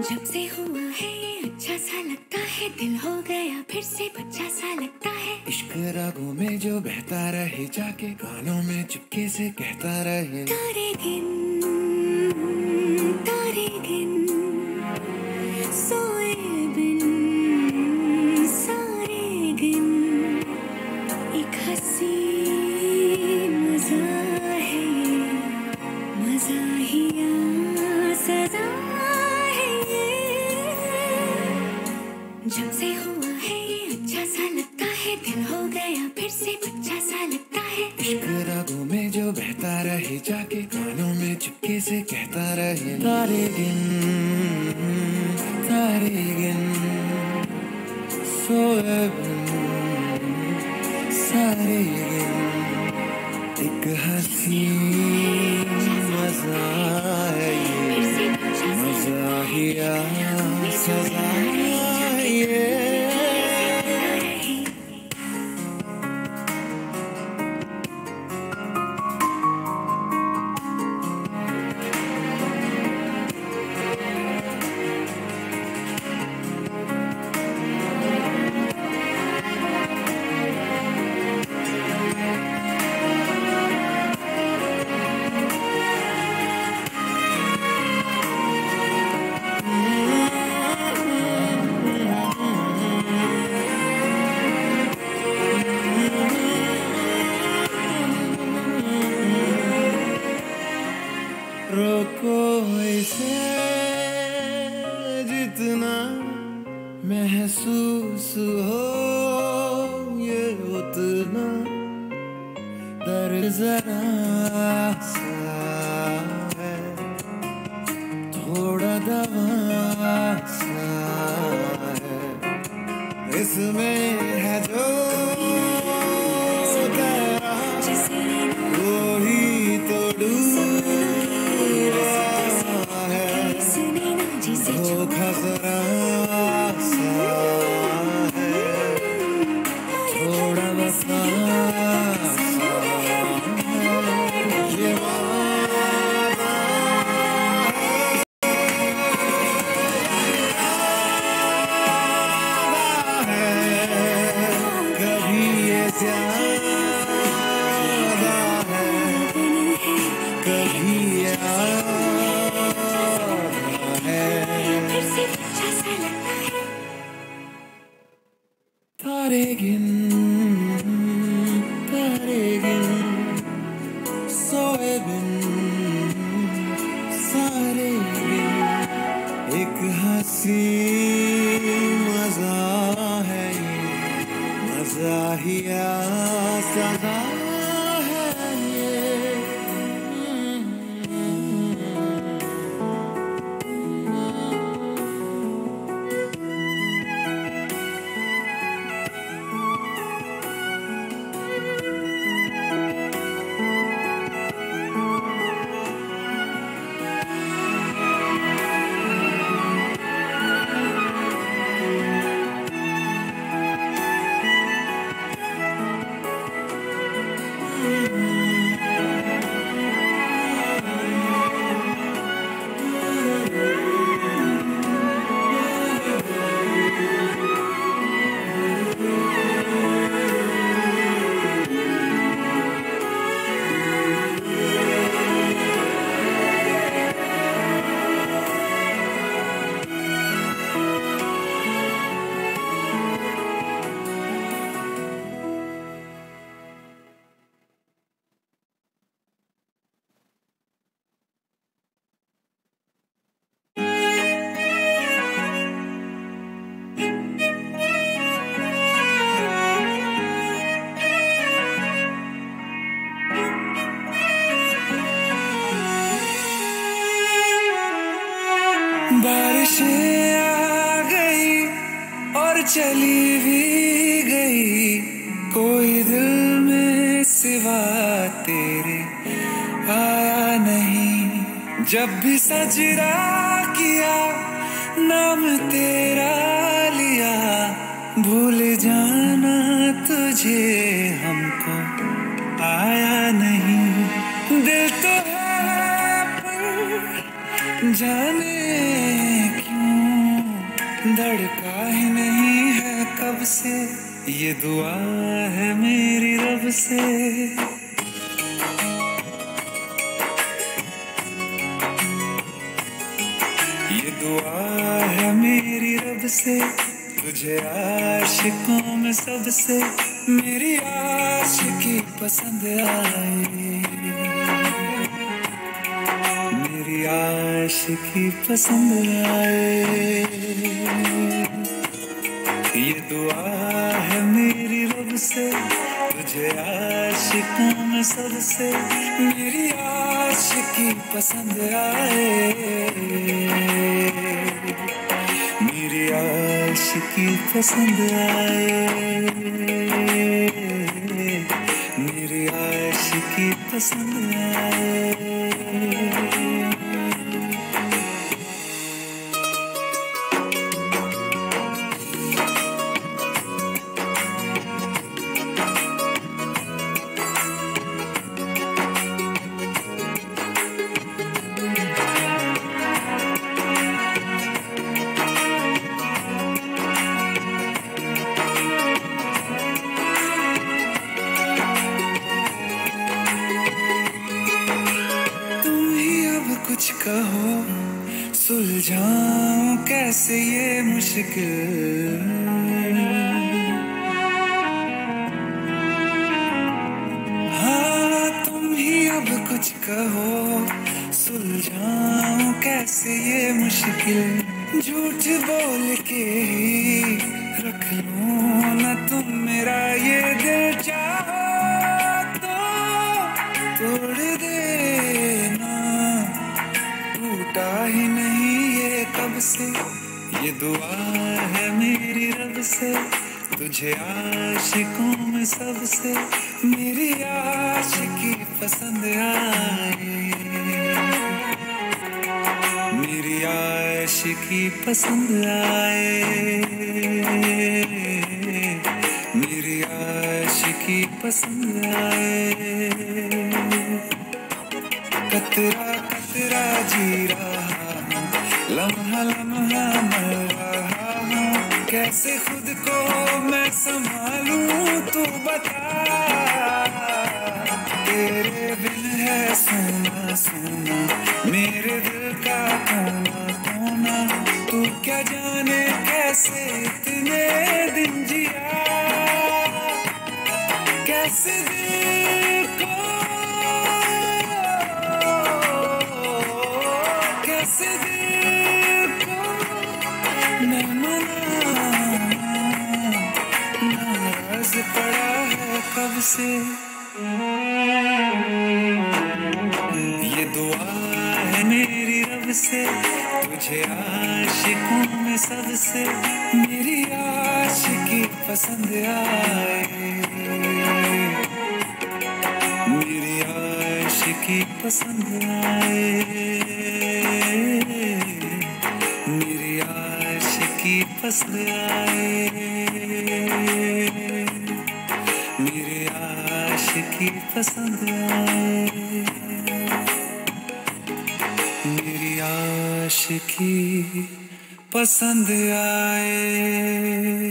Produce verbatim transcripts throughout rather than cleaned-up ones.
जब से हुआ है ये अच्छा सा लगता है, दिल हो गया फिर से बच्चा सा लगता है। इश्क रागों में जो बहता रहे, जाके कानों में चुपके से कहता रहे। तारे गिन तारे गिन सोए बिन सारे गिन, एक हंसी मजा है ये, मज़ाहिया सजा है ये। जब से हुआ है ये अच्छा सा लगता है, दिल हो गया फिर से बच्चा सा लगता है। इश्क रागों में जो बहता रहे, जाके कानों में चुपके से कहता रहे। तारे गिन तारे गिन सोए बिन सारे गिन, एक हंसी मजा है ये, मज़ाहिया सजा है ये। रोको इसे जितना महसूस हो ये उतना, दर्द जरा सा है, थोड़ा दवा सा है, इसमें है जो वही तो धोखा जरा सा है, थोड़ा वफा सा ये वादा है, कभी ये ज्यादा है, कभी ये तारे गिन तारे गिन सोए बिन सारे गिन, एक हंसी मजा है ये, मज़ाहिया सजा है ये। बारिशें आ गई और चली भी गई, कोई दिल में सिवा तेरे आया नहीं। जब भी सजदा किया नाम तेरा लिया, भूल जाना तुझे हमको आया नहीं। दिल तो है पर जाने क्यों धड़का ही नहीं है कब से, ये दुआ है मेरी रब से। ये दुआ है मेरी रब से, तुझे आशिकों में सबसे मेरी आशिकी पसंद आए, मेरी आशिकी पसंद आए। ये दुआ है मेरी रब से, तुझे आशिकों में सबसे मेरी आशिकी पसंद आए, मेरी आशिकी पसंद आए, मेरी आशिकी पसंद आए। कुछ कहो सुलझाऊं कैसे ये मुश्किल, हाँ तुम ही अब कुछ कहो सुलझाऊं कैसे ये मुश्किल। झूठ बोल के ही रख लूं ना तुम मेरा ये दिल, चाहो तो तोड़ देना, टूटा ही नहीं ये कब से। ये दुआ है मेरी रब से, तुझे आशिकों में सबसे मेरी आशिकी पसंद आए, मेरी आशिकी पसंद आए, मेरी आशिकी पसंद आए। कतरा कतरा जी रहा हूँ, लम्हा लम्हा मर रहा हूँ, कैसे खुद को मैं संभालूं तू बता। तेरे बिन है सोना सोना मेरे दिल का कोना कोना, तू क्या जाने कैसे इतने दिन जिया, कैसे दिल को कैसे दिल को मैं मनाऊं, नाराज पड़ा है कब से। ये दुआ है मेरी रब से, तुझे आशिकों में सबसे मेरी आशिकी पसंद आए, मेरी आशिकी पसंद आए, मेरी आशिकी पसंद आए, मेरी आशिकी पसंद आए, मेरी आशिकी पसंद आए।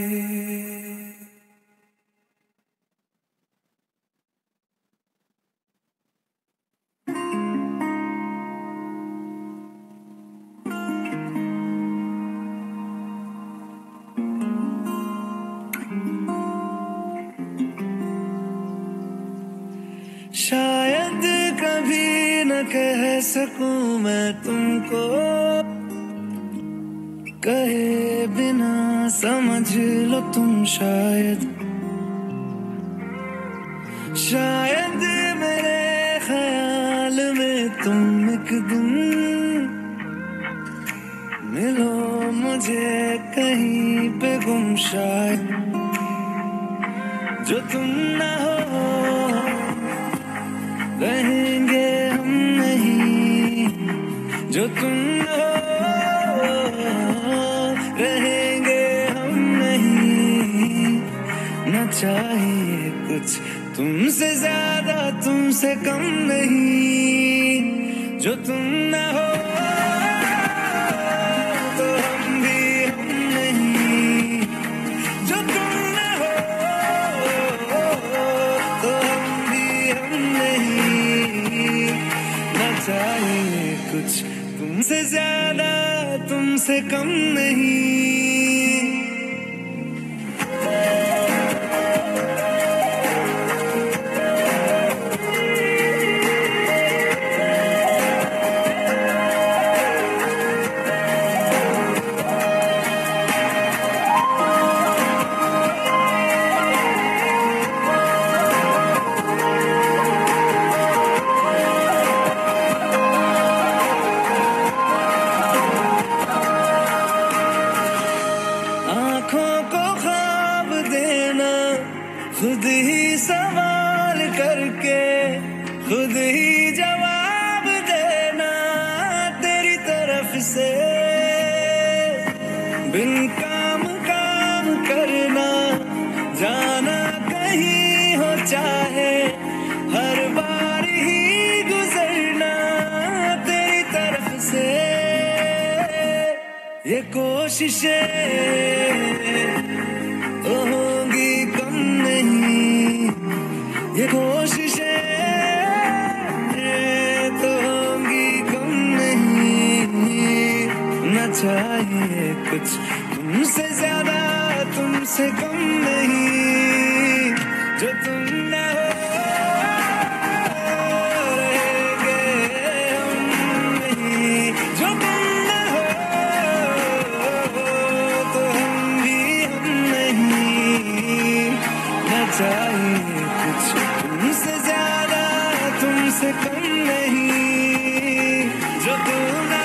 शायद कभी न कह सकूं मैं तुमको, कहे बिना समझ लो तुम शायद, शायद मेरे ख्याल में तुम एक दिन मिलो मुझे कहीं पे गुम, शायद जो तुम ना हो रहेंगे हम नहीं, जो तुम हो रहेंगे हम नहीं। न चाहिए कुछ तुमसे ज्यादा तुमसे कम नहीं, जो तुम न हो तो हम भी हम नहीं। चाहिए कुछ तुमसे ज्यादा तुमसे कम नहीं। खुद ही सवाल करके खुद ही जवाब देना तेरी तरफ से, बिन काम काम करना जाना कहीं हो चाहे हर बार ही गुजरना तेरी तरफ से। ये कोशिशें तो होंगी कम नहीं, ये कोशिशें तो होंगी कम नहीं। न चाहिए कुछ तुमसे ज्यादा तुमसे कम नहीं, जो तुम न हो रहेंगे हम नहीं, जो तुम न हो तो हम भी हम नहीं। न चाहिए कुछ तुमसे ज्यादा तुमसे कम नहीं, जो तुम न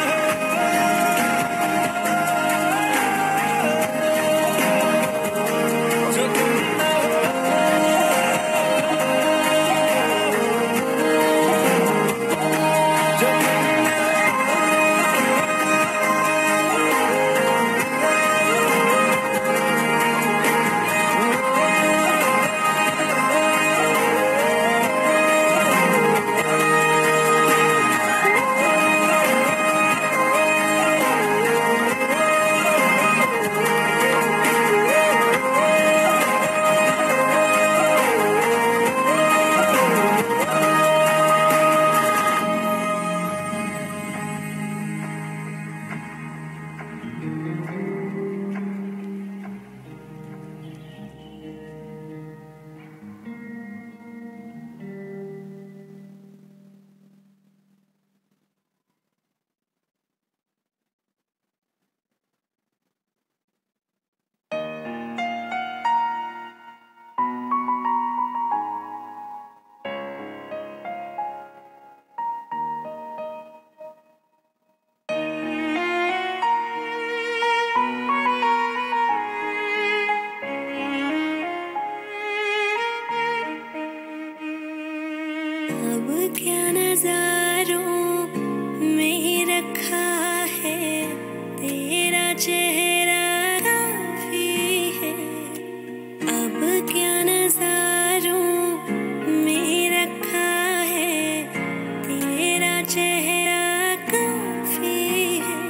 क्या नजारों में रखा है तेरा चेहरा काफी है। अब क्या नजारों में रखा है तेरा चेहरा काफी है।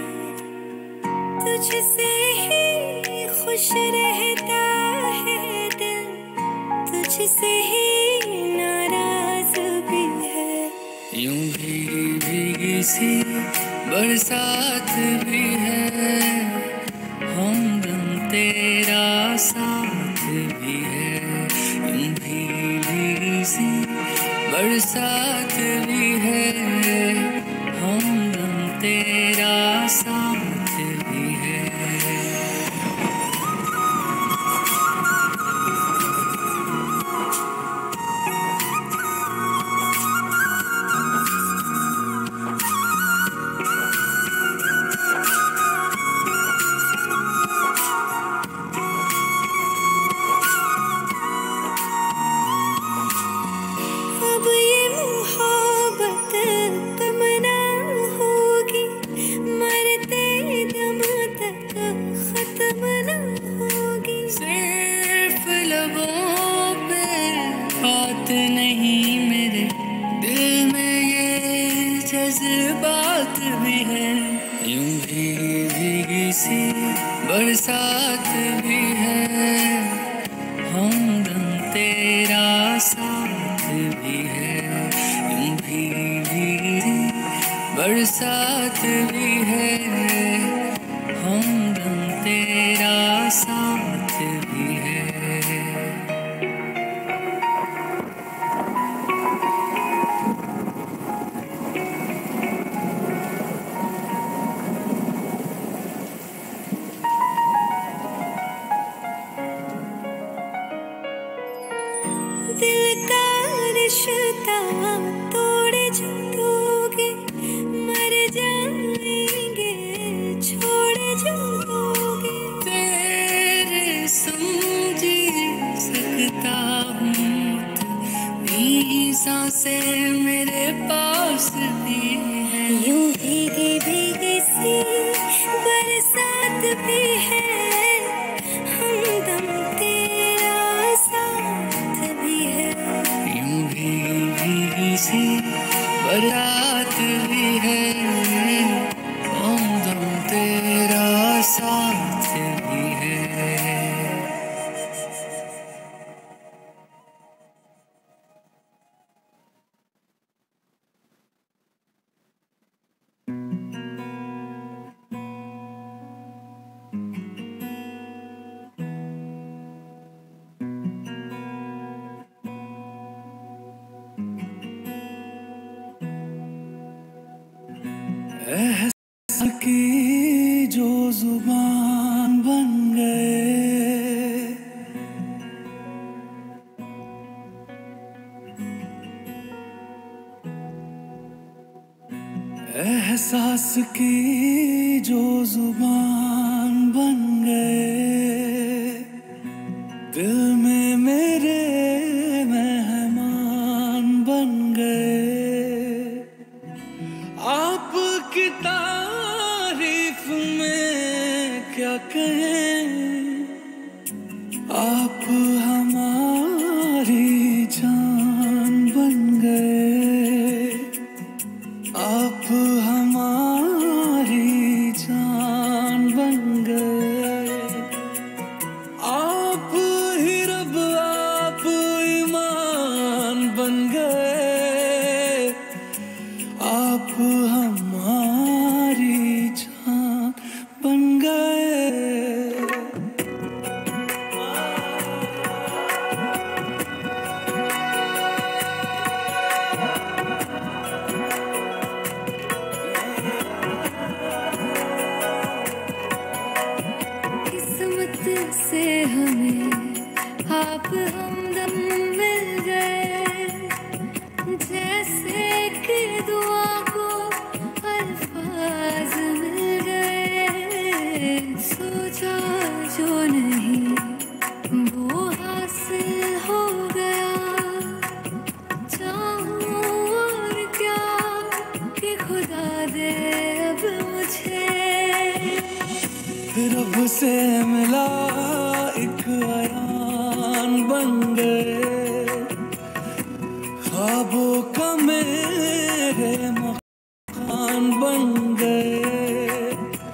तुझसे ही खुश रहता है दिल, तुझसे ही यूं भीगी भीगी सी बरसात भी है, हमदम तेरा साथ भी है। यूं भीगी भीगी सी बरसात भी है, हमदम तेरा साथ भी है। जज्बात भी है, यूं भीगी भीगी सी बरसात भी है, हमदम तेरा साथ भी है। यूं भीगी भीगी बरसात भी है, हमदम तेरा साथ भी है। दिल का रिश्ता तोड़ दोगे, मर जाएंगे छोड़ दोगे। तेरे समझी सकता हूँ तो मेरी सांसें मेरे पास भी है। यूं भीगी भीगी सी बरसात भी है, हमदम तेरा साथ भी है। यूं भीगी भीगी सी बरसात भी है, हमदम तेरा साथ भी है। एहसास की जो जुबान बन गए, एहसास की जो जुबान बन गए, दिल में मेरे मेहमान बन गए। आपकी तारीफ में क्या कहें, आप हमारी जान बन गए, आप हमारी जान बन गए। आप ही रब आप ईमान बन गए, आप हमारी जान बन गए। किस्मत से हमें आप हमदम मिल गए, जैसे कि दुआ को अल्फाज मिल गए। सोचा जो नहीं वो हासिल हो गया, चाहूं और क्या कि खुदा दे अब मुझे। रब से मिला एक अयान बन गए, ख्वाबों का मेरे मकान बन गए।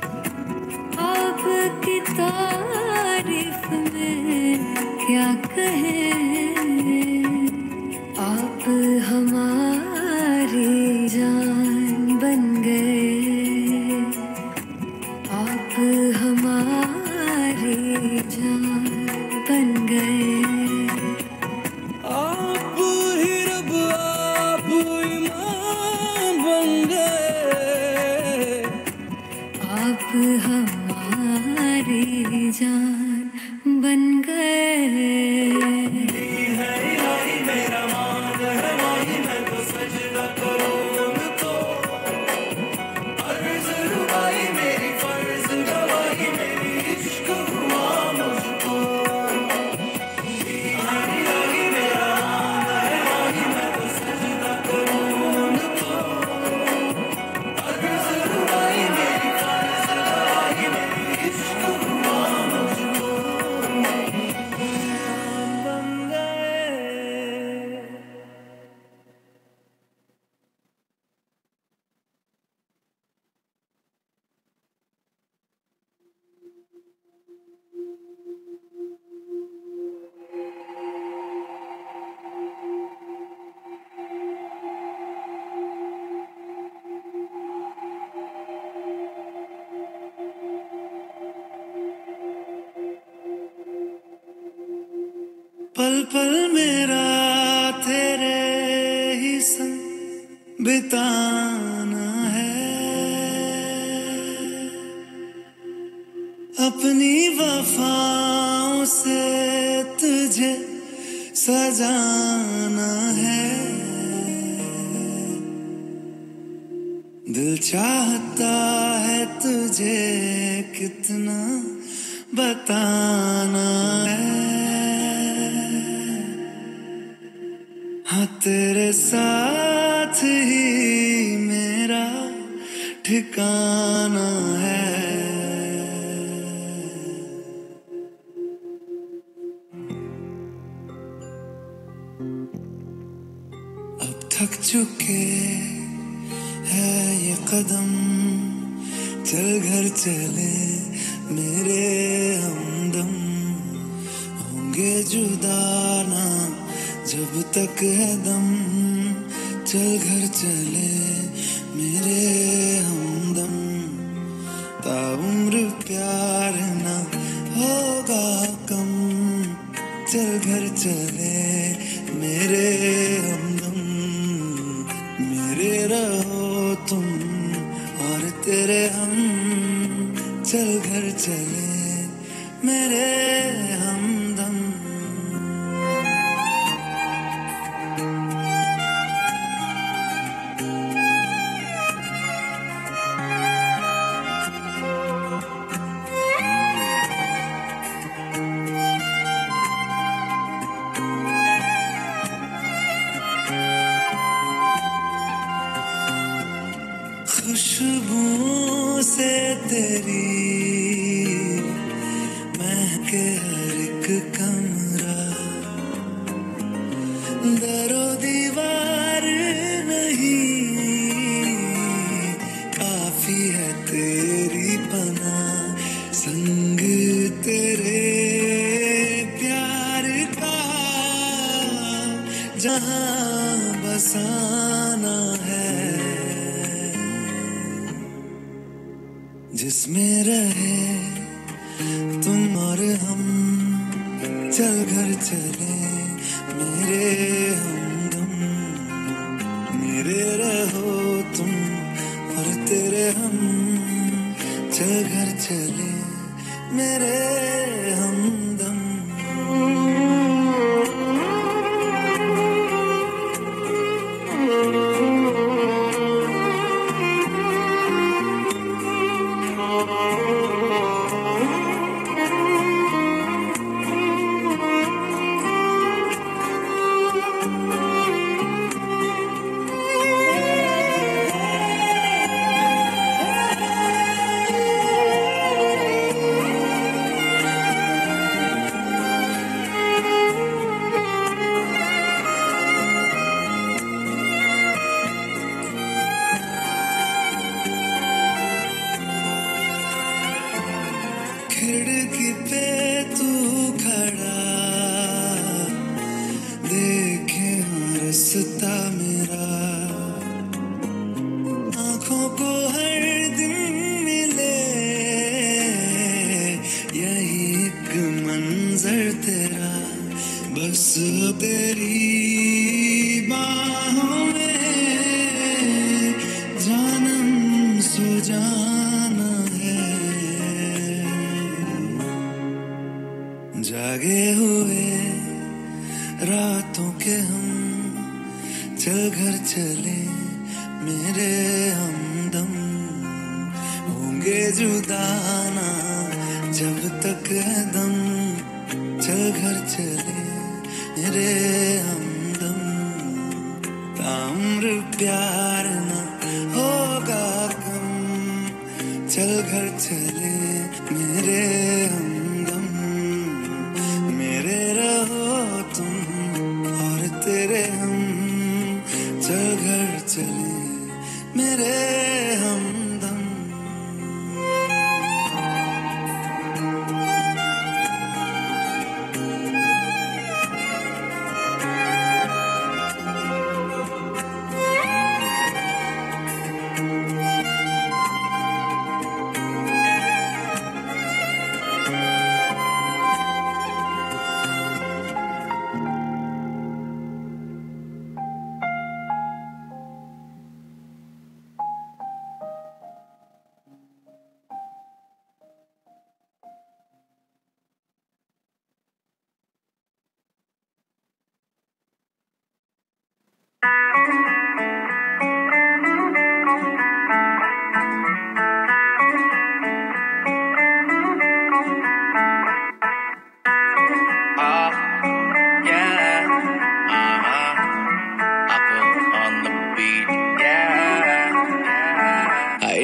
आपकी तारीफ में क्या कहें, आप हमारी जान बन गए, आप हमारी जान बन गए। आप ही रब आप ईमान बन गए, आप हमारी जान बन गए। पल पल मेरा तेरे ही संग बिताना है, अपनी वफाओं से तुझे सजाना है। दिल चाहता है तुझे कितना बताना है, हाँ तेरे साथ ही मेरा ठिकाना है। अब थक चुके है ये कदम, चल घर चले मेरे हमदम, होंगे जुदा ना जब तक है दम, चल घर चले मेरे हमदम, ताउम्र प्यार ना होगा कम, चल घर चले मेरे हमदम, मेरे रहो तुम और तेरे हम, चल घर चले मेरे हमदम। खुशबू से तेरी महके हर एक कमरा, दरो दीवार नहीं काफी है तेरी पनाह, संग तेरे प्यार का जहां बसाना है, जिसमें रहे तुम और हम, चल घर चले मेरे हमदम, मेरे रहो तुम और तेरे हम, चल घर चले मेरे हमदम। खिड़की पे तू खड़ा देखे रास्ता मेरा, आँखों को हर दिन मिले यही एक मंजर तेरा, बस तेरी बाहों में जानम सो जाना है, जागे हुए रातों के हम, चल घर चले मेरे हमदम, होंगे जुदा ना जब तक है दम, चल घर चले मेरे हमदम, ताउम्र प्यार ना होगा कम, चल घर चले मेरे हमदम, मेरे रहो तुम और तेरे हम, चल घर चले मेरे हमदम।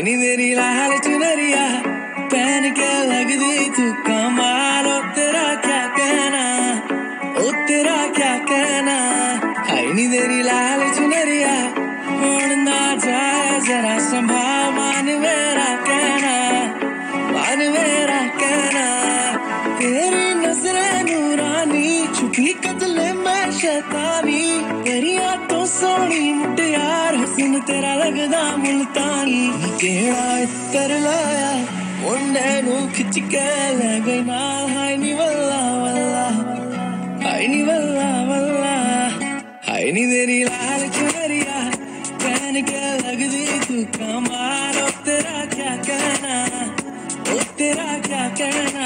नी तेरी लाल चुनरिया पहन के लगदी तू कमाल, ओ तेरा क्या कहना, ओ तेरा क्या कहना। हाय नी तेरी लाल चुनरिया उड़ ना जाए जरा संभाल, मान मेरा कहना, मान मेरा कहना। तेरी नजरें नूरानी छुपी कतले में शैतानी, तेरिया तो सोनी मुटियार हुस्न तेरा लगदा मुल्तानी। केड़ा इत्तर लाया मुंडे नू खिच के ले गई नाल, हाय नी वल्ला वल्ला, हाय नी वल्ला वल्ला। हाय नी तेरी लाल चुनरिया पहन के लगदी तू कमाल, ओ तेरा क्या कहना, ओ तेरा क्या कहना।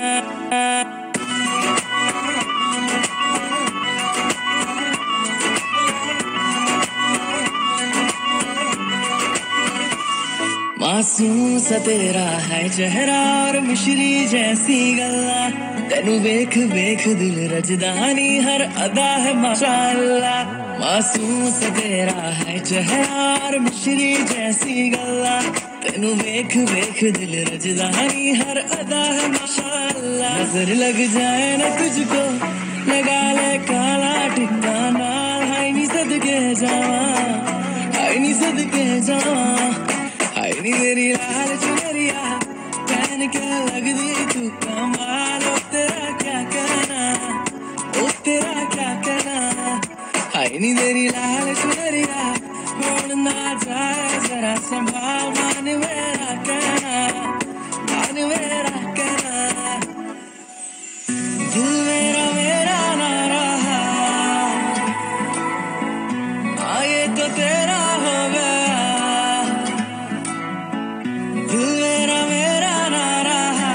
मासूम सा तेरा है चेहरा और मिश्री जैसी गल्ला, तेनू वेख वेख दिल रजदानी हर अदा है माशाअल्लाह। मासूम सा तेरा है चेहरा और मिश्री जैसी गल्ला, तेनू वेख वेख दिल रजदानी हर अदा है माशाअल्लाह। नजर लग जाए ना तुझको लगा ले काला टिक्का नाल, हाय नी सदके जावा, हाय नी सदके जावा। हाय नी तेरी लाल चुनरिया पहन के लगदी तू कमाल, ओ तेरा क्या कहना, ओ तेरा क्या कहना। हाय नी तेरी लाल चुनरिया उड़ ना जाए जरा संभाल, मान मेरा कहना, मान मेरा कहना। दिल मेरा मेरा ना रहा, हाँ ये तो तेरा हो गया। दिल मेरा मेरा ना रहा,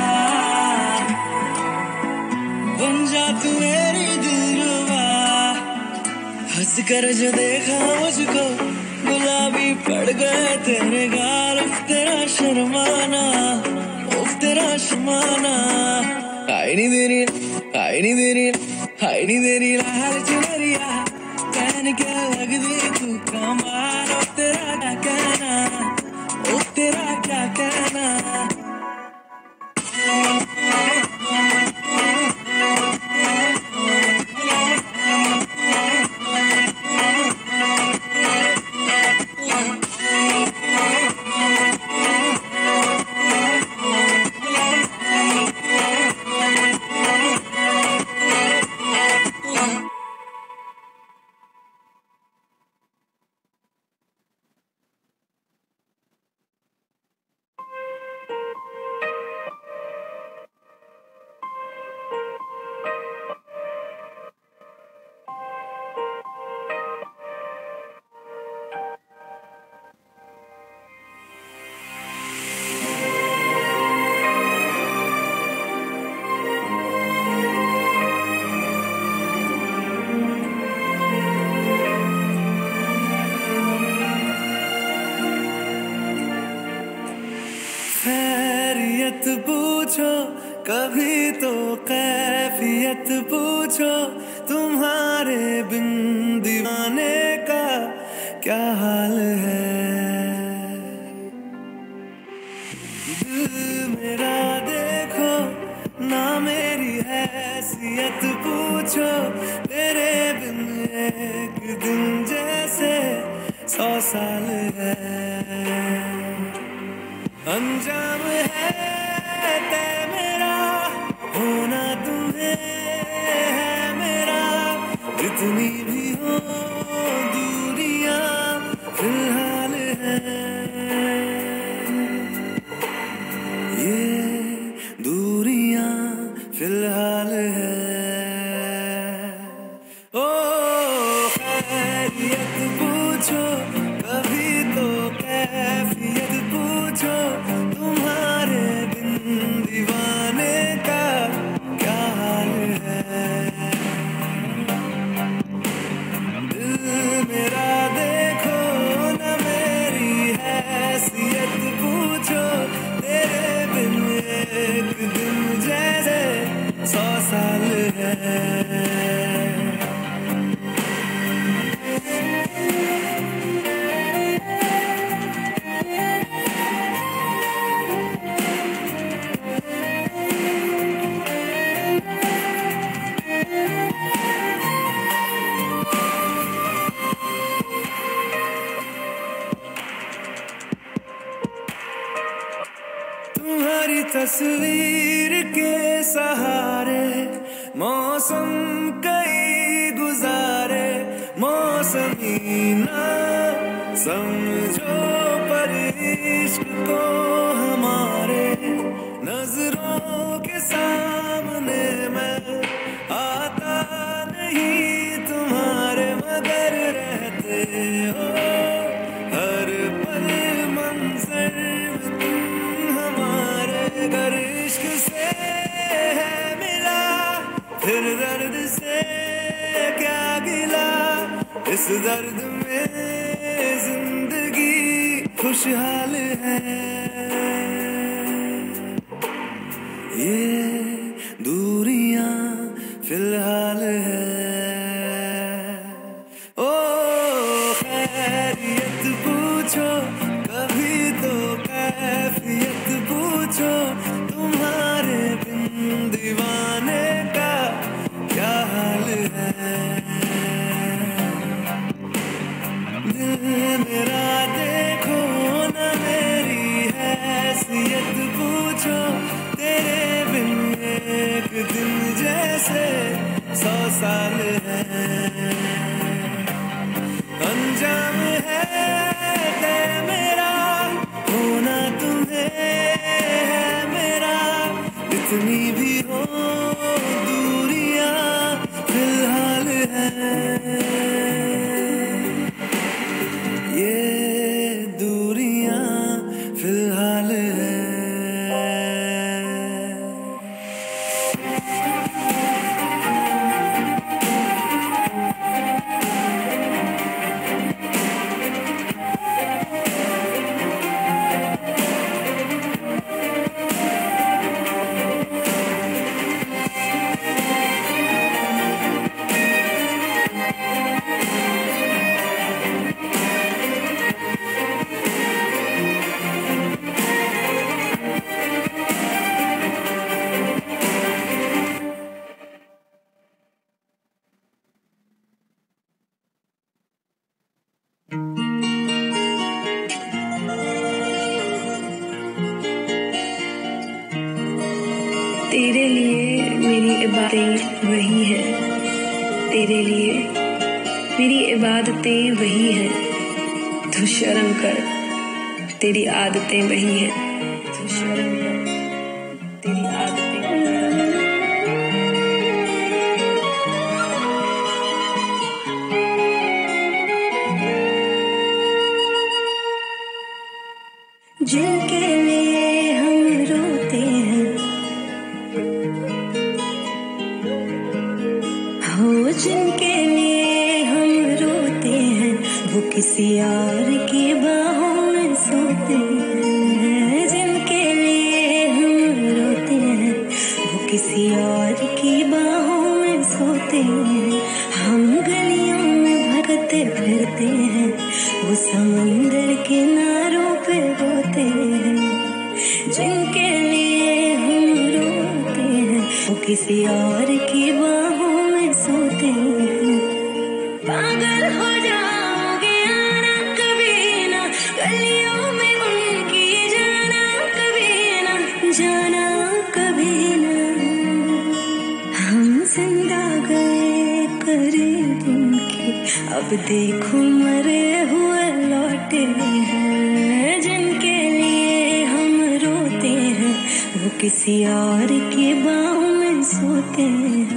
बन जा तू मेरी दिलरुबा। हंस कर जो देखा मुझको गुलाबी पड़ गए तेरे गाल, उफ तेरा शर्माना, उफ तेरा शर्माना। हाय नी तेरी, हाय नी तेरी, हाय नी तेरी लाल चुनरिया पहन के लगदी तू कमाल, ओ तेरा क्या कहना, ओ तेरा क्या कहना। खैरियत पूछो कभी तो कैफियत पूछो, तुम्हारे बिन दीवाने का क्या हाल है। दिल मेरा देखो ना मेरी हैसियत पूछो, तेरे बिन एक दिन जैसे सौ साल है। अंजाम है तय मेरा होना तुम्हें है मेरा, जितनी भी हो दूरियां फिलहाल है। ये दूरियां फिलहाल है। ओ खैरियत पूछो कभी तो कैफियत पूछो, तुम्हारे बिन दीवाने का क्या हाल है। दिल मेरा देखो न तस्वीर के सहारे मौसम कई गुजारे, मौसमी ना समझो पर इश्क को हमारे, नजरों के सामने मैं आता नहीं तुम्हारे, मगर रहते हो हर पल मंजर में तुम हमारे। अगर इश्क से है मिला फिर दर्द से क्या गिला, इस दर्द में जिंदगी खुशहाल है। ये दूरियां फिलहाल है। ओ खैरियत पूछो कभी तो कैफियत पूछो, तुम्हारे बिन दीवाने का क्या हाल है। दिल मेरा देखो ना मेरी हैसियत पूछो, तेरे बिन एक दिन जैसे सौ साल है। अंजाम है तय मेरा होना तुम्हें है मेरा, इतनी भी हो दूरियां फिलहाल है। ये दूरियां फिलहाल है। तेरे लिए मेरी इबादतें वही है, तेरे लिए मेरी इबादतें वही है। तू शर्म कर तेरी आदतें वही है, तू शर्म कर तेरी आदतें वही है। जिनके लिए हम रोते हैं, हो जिनके लिए हम रोते हैं, वो किसी और की बाहों में सोते हैं। जिनके लिए हम रोते हैं, वो किसी और की बाहों में सोते हैं। हम गलियों में भटकते फिरते हैं, वो समंदर किनारों पे रोते हैं। जिनके लिए हम रोते हैं, वो किसी और की बाहों में सोते हैं। पागल हो जाओगे आना कभी ना, गलियों में उनकी जाना कभी ना, जाना कभी ना। हम जिंदा गए करीब उनके, अब देखो मरे हुए लौटे हैं। जिनके लिए हम रोते हैं, वो किसी और की बाहों में सोते हैं।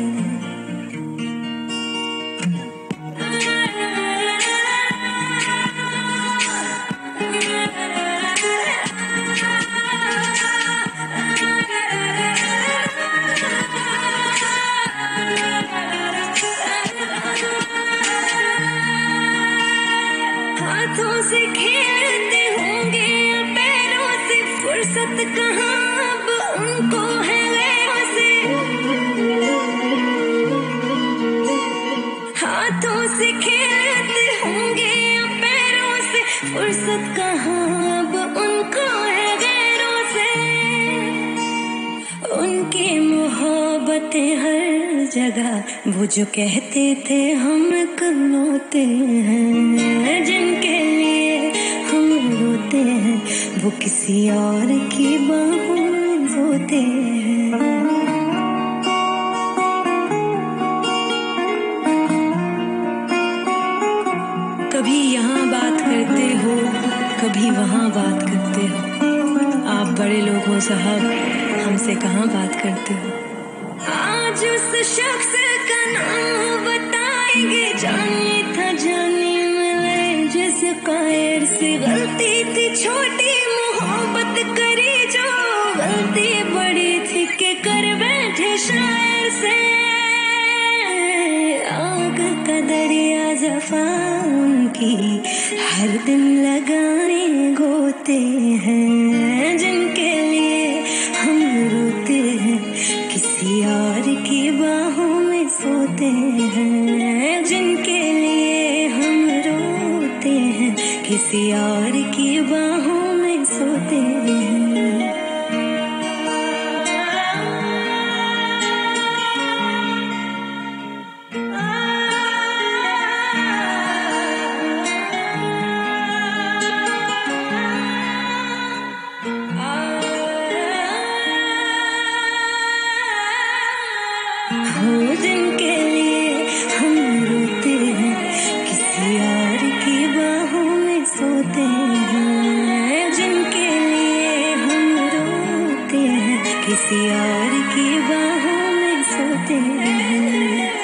हाथों से खेलते होंगे या पैरों से, फुर्सत कहाँ अब उनको है गैरों से। हाथों से खेलते होंगे या पैरों से, फुर्सत कहाँ अब उनको है गैरों से। उनकी मोहब्बतें हर जगह, वो जो कहते थे हम इकलौते हैं। जिनके लिए हम रोते हैं, वो किसी और की बाहों में सोते हैं। कभी यहाँ बात करते हो, कभी वहाँ बात करते हो। आप बड़े लोग हो साहब, हमसे कहाँ बात करते हो। आज उस शख्स का नाम बताएंगे, जाने था जाने मिले जिस कायर से गलती थी छोटी मोहब्बत करी जो गलती बड़ी थी के कर बैठे शायर से। आग का दरिया जफा उनकी हर दिन लगाने गोते हैं, जिनके लिए हम रोते हैं किसी और की बाहों में सोते हैं, जिनके लिए हम रोते हैं किसी और की बाहों में सोते हैं। जिनके लिए हम रोते हैं किसी और की बाहों में सोते हैं, जिनके लिए हम रोते हैं किसी और की बाहों में सोते हैं।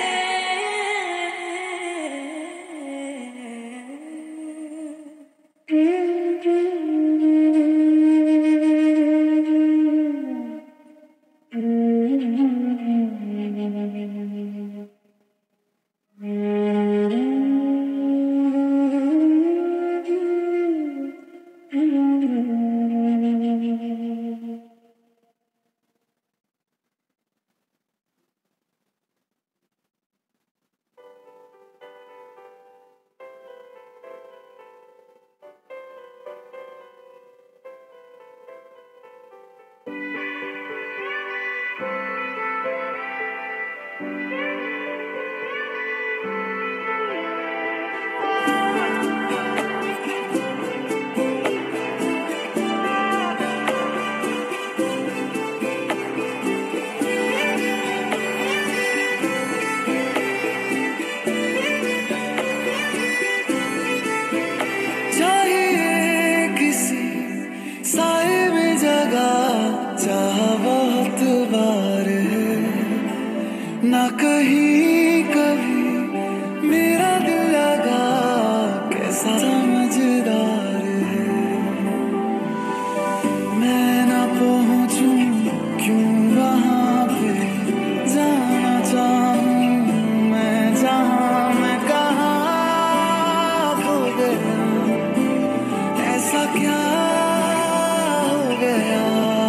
ना कहीं कभी मेरा दिल लगा, कैसा समझदार है। मैं ना पहुंचूं क्यों वहां पे, जाना चाहूं मैं जहां, मैं कहाँ खो गया, ऐसा क्या हो गया।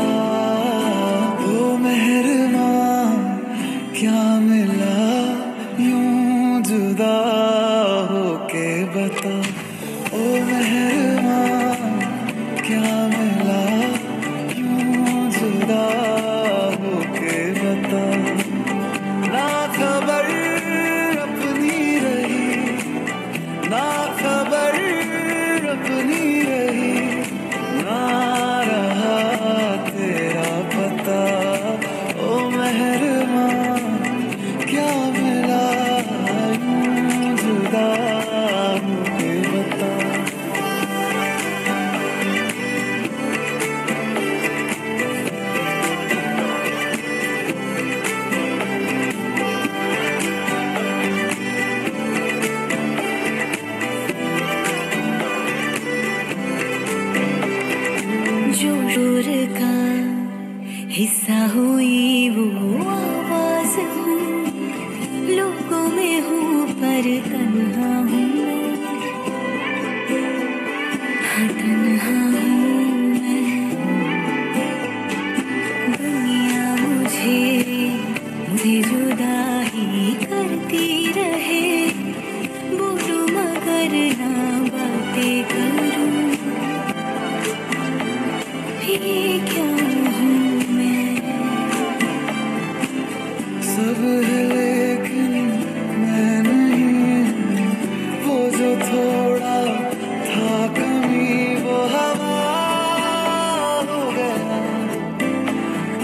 वो मेहरबान क्या मिला यूं जुदा होके बता, ओ मेहरबान क्या मिला यूं जुदा होके बता। ना खबर अपनी रही, ना खबर अपनी रही, ना रहा तेरा पता, ओ मेहरबान क्या मिला यूं जुदा होके बता। जो शोर का हिस्सा हुई वो आवाज हूँ, लोगों में हूँ पर तन्हा हूँ मैं, हाँ तन्हा हूँ मैं। दुनिया मुझे मुझे जुदा ही करती रहे, बोलूं मगर ना बातें करूं, ये क्या हूँ मैं। सब है लेकिन मैं नहीं, वो जो थोड़ा था कमी वो हवा हो गया।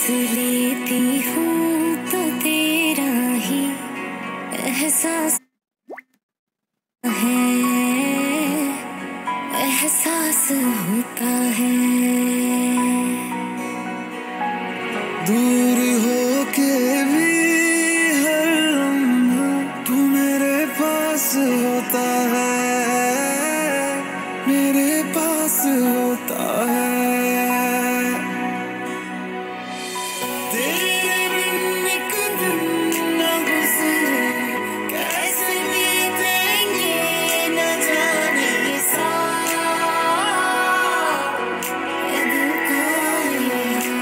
लेती हूँ तो तेरा ही एहसास है, एहसास होता है। दूर हो के भी हर लम्हा तू मेरे पास होता है, मेरे पास होता है। तेरे बिन एक दिन न गुजरे, कैसे बीतेंगे न जाने ये साल, ये दिल का ये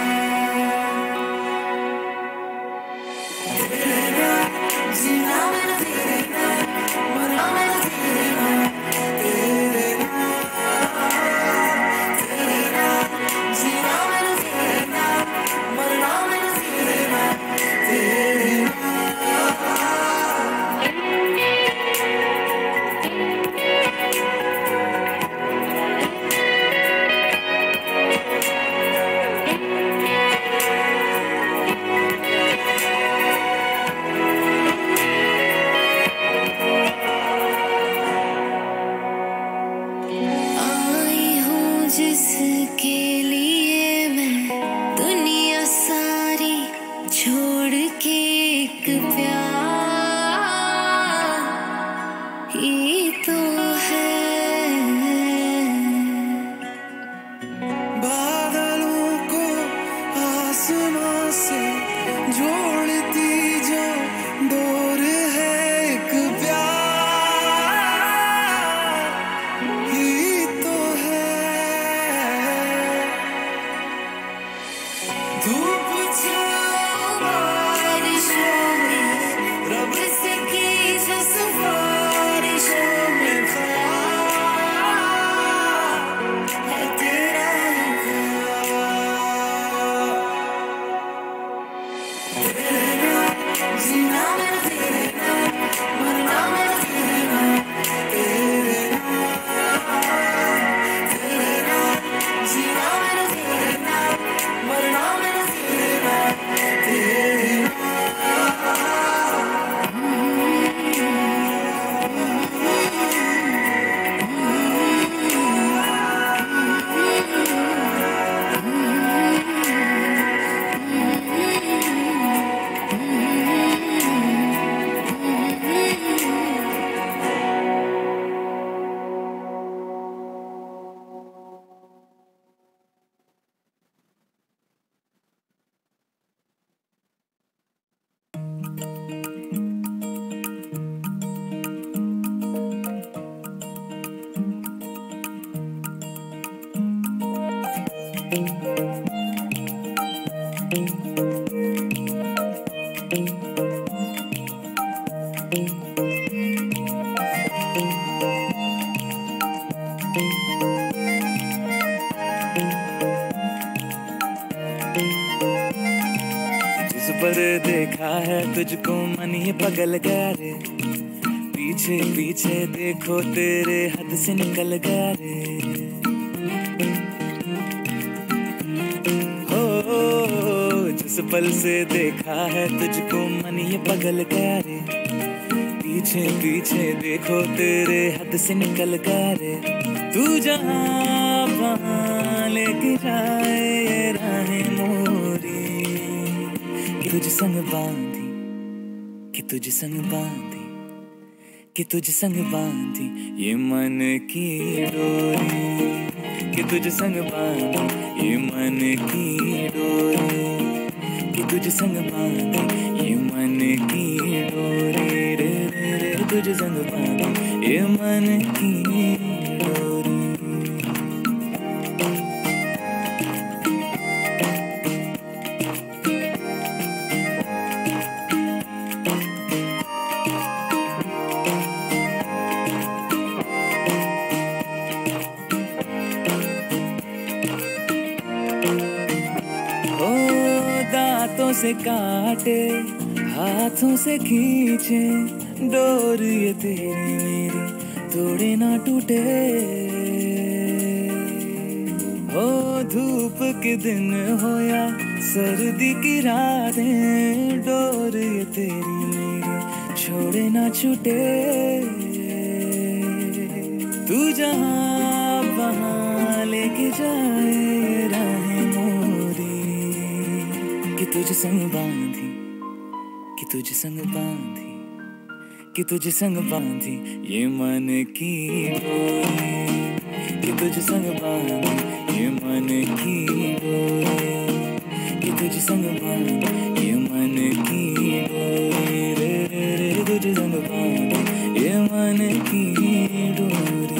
हाल। तेरे बिना जीना मेरा, तेरे बिना मरना मेरा, तेरे बिना, तेरे बिना, तेरे बिना जीना मेरा, तेरे बिना मरना मेरा, तेरे बिना, तेरे बिना। आई हूँ जिसके लिए मैं दुनिया सारी छोड़ के, एक प्यार ही तो है। बादलों को आसमां से जोड़ती जो डोर है, एक प्यार ही तो है। धूप छाँव बारिशों में, रब से की जो सिफारिशों में, ख्याल है तेरा ही ख्याल। तेरे बिना जीना मेरा, तेरे बिना मरना मेरा, तेरे बिना, तेरे बिना, तेरे बिना जीना मेरा, तेरे बिना मरना मेरा, तेरे बिना, तेरे बिना। जिस पर देखा है तुझको मन ये पगल गया रे, पीछे पीछे देखो तेरे हद से निकल गया रे। हो जिस पल से देखा है तुझको मन ये पगल गया रे, पीछे पीछे देखो तेरे हद से निकल गया रे। तू जहाँ वहाँ लेके जाए ये राहें मोरी, कि तुझ संग बांधी, कि तुझ संग बांधी, कि तुझ संग बांधी ये मन की डोरी, कि तुझ संग बांधी ये मन की डोरी, कि तुझ संग बांधी ये मन की डोरी, रे रे रे तुझ संग बांधी ये मन की डोरी। दांतों से काटे, हाथों से खींचे, डोर ये तेरी मेरी तोड़े ना टूटे। हो धूप के दिन हो या सर्दी की रातें डोर ये तेरी मेरी छोड़े ना छूटे, तू जहाँ वहाँ लेके जाए राहें मोरी, कि तुझ संग बांधी, कि तुझ संग बांधी, कि तुझ संग बांधी ये मन की डोरी, कि तुझ संग बांधी ये मन की डोरी, कि तुझ संग बांधी ये मन की डोरी, रे रे रे तुझ संग बांधी ये मन की डोरी।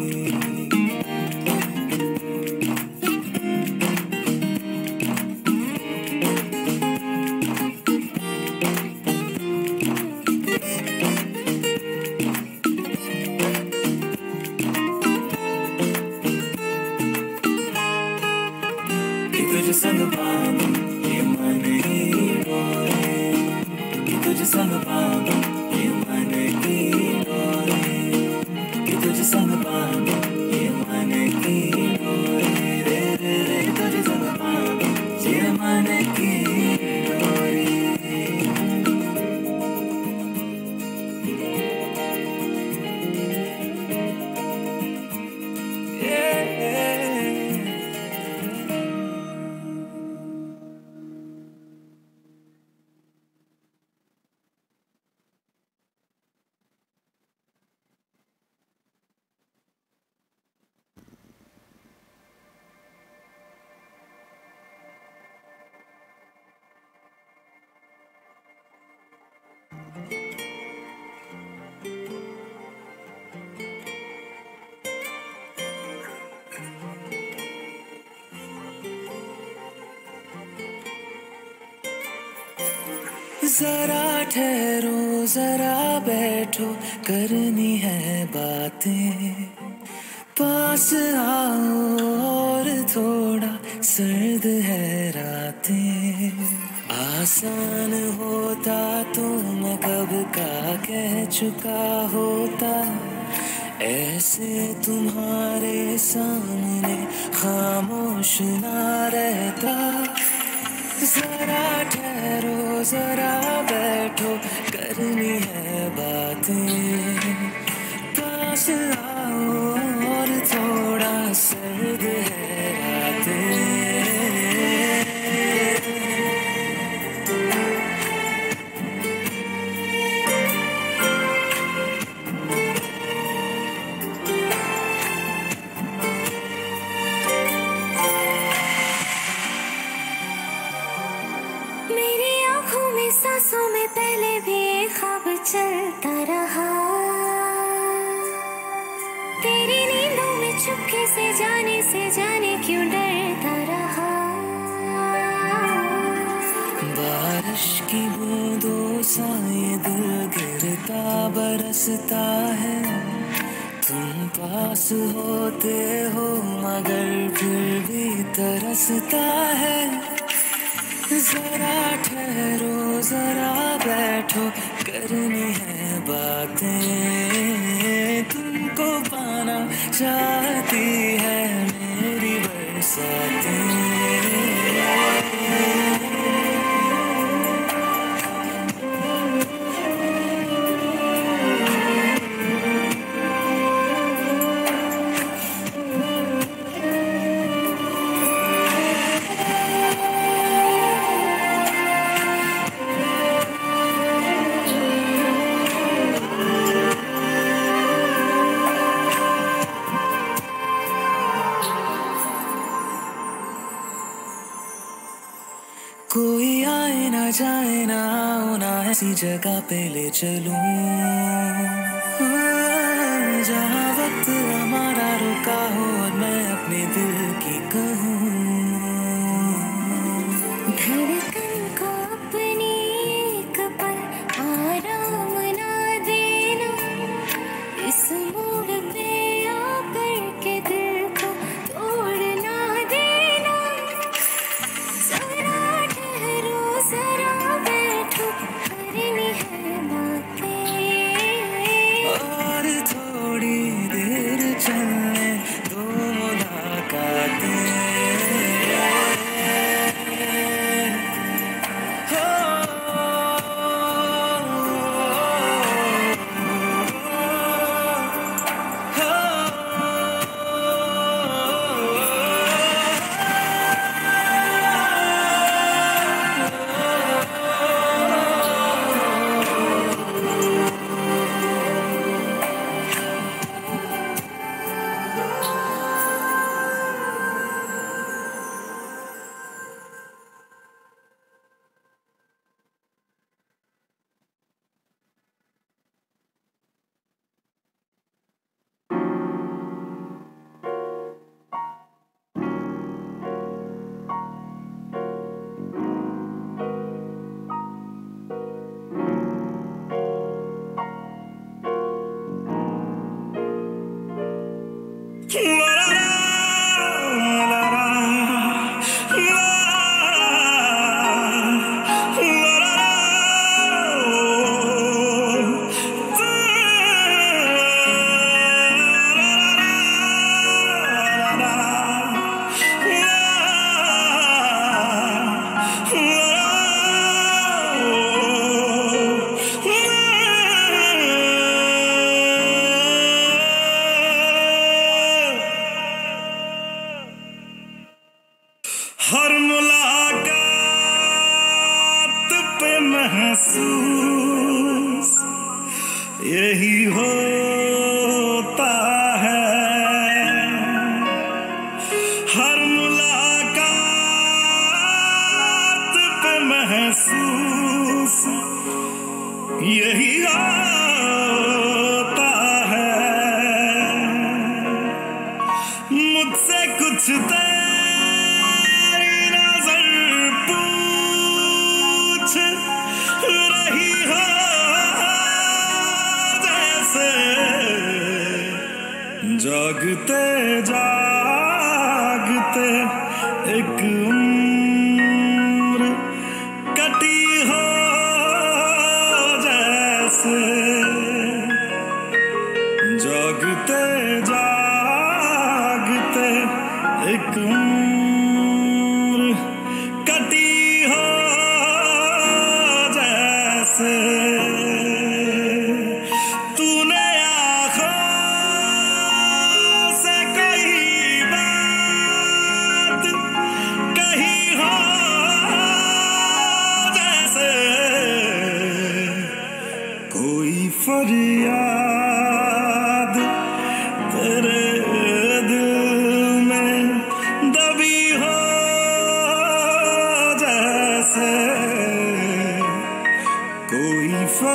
तुझ संग बांधी ये मन की डोरी, कि तुझ संग बांधी ये मन की डोरी, कि तुझ संग बांधी ये मन की डोरी, रे रे रे तुझ संग बांधी ये मन की डोरी। जरा ठहरो जरा बैठो करनी है बातें, पास आओ और थोड़ा सर्द है रातें, आसान होता तो मैं कब का कह चुका होता, ऐसे तुम्हारे सामने खामोश ना रहता। जरा ठहरो जरा बैठो करनी है बातें, पास आओ और थोड़ा सर्द है रातें। सांसों में पहले भी एक ख्वाब चलता रहा, तेरी नींदों में चुपके से जाने से जाने क्यों डरता रहा। बारिश की बूंदों सा ये दिल गिरता बरसता है, तुम पास होते हो मगर फिर भी तरसता है। जरा ठहरो जरा बैठो करनी है बातें, तुमको पाना चाहती है मेरी बरसातें। कोई आए ना जाए ना आओ ना ऐसी जगह पे ले चलूं, जहाँ वक्त हमारा रुका हो और मैं अपने दिल की कहूँ। धड़कन को अपनी एक पल आराम ना देना, इस मोड़ पे आकर के दिल को तोड़ ना देना। जरा ठहरो जरा बैठो करनी है बातें, और थोड़ी देर चलने दो मुलाकातें। हर मुलाकात पे महसूस यही होता है। हर मुलाकात पे महसूस यही होता है। मुझसे कुछ तेरी नजर पूछ रही हो, जैसे जागते जागते एक उम्र कटी हो, जैसे जागते जागते एक उम्र कटी हो, जैसे तूने आँखों से कोई बात कही हो, जैसे कोई फरियाद तेरे दिल में दबी हो, जैसे कोई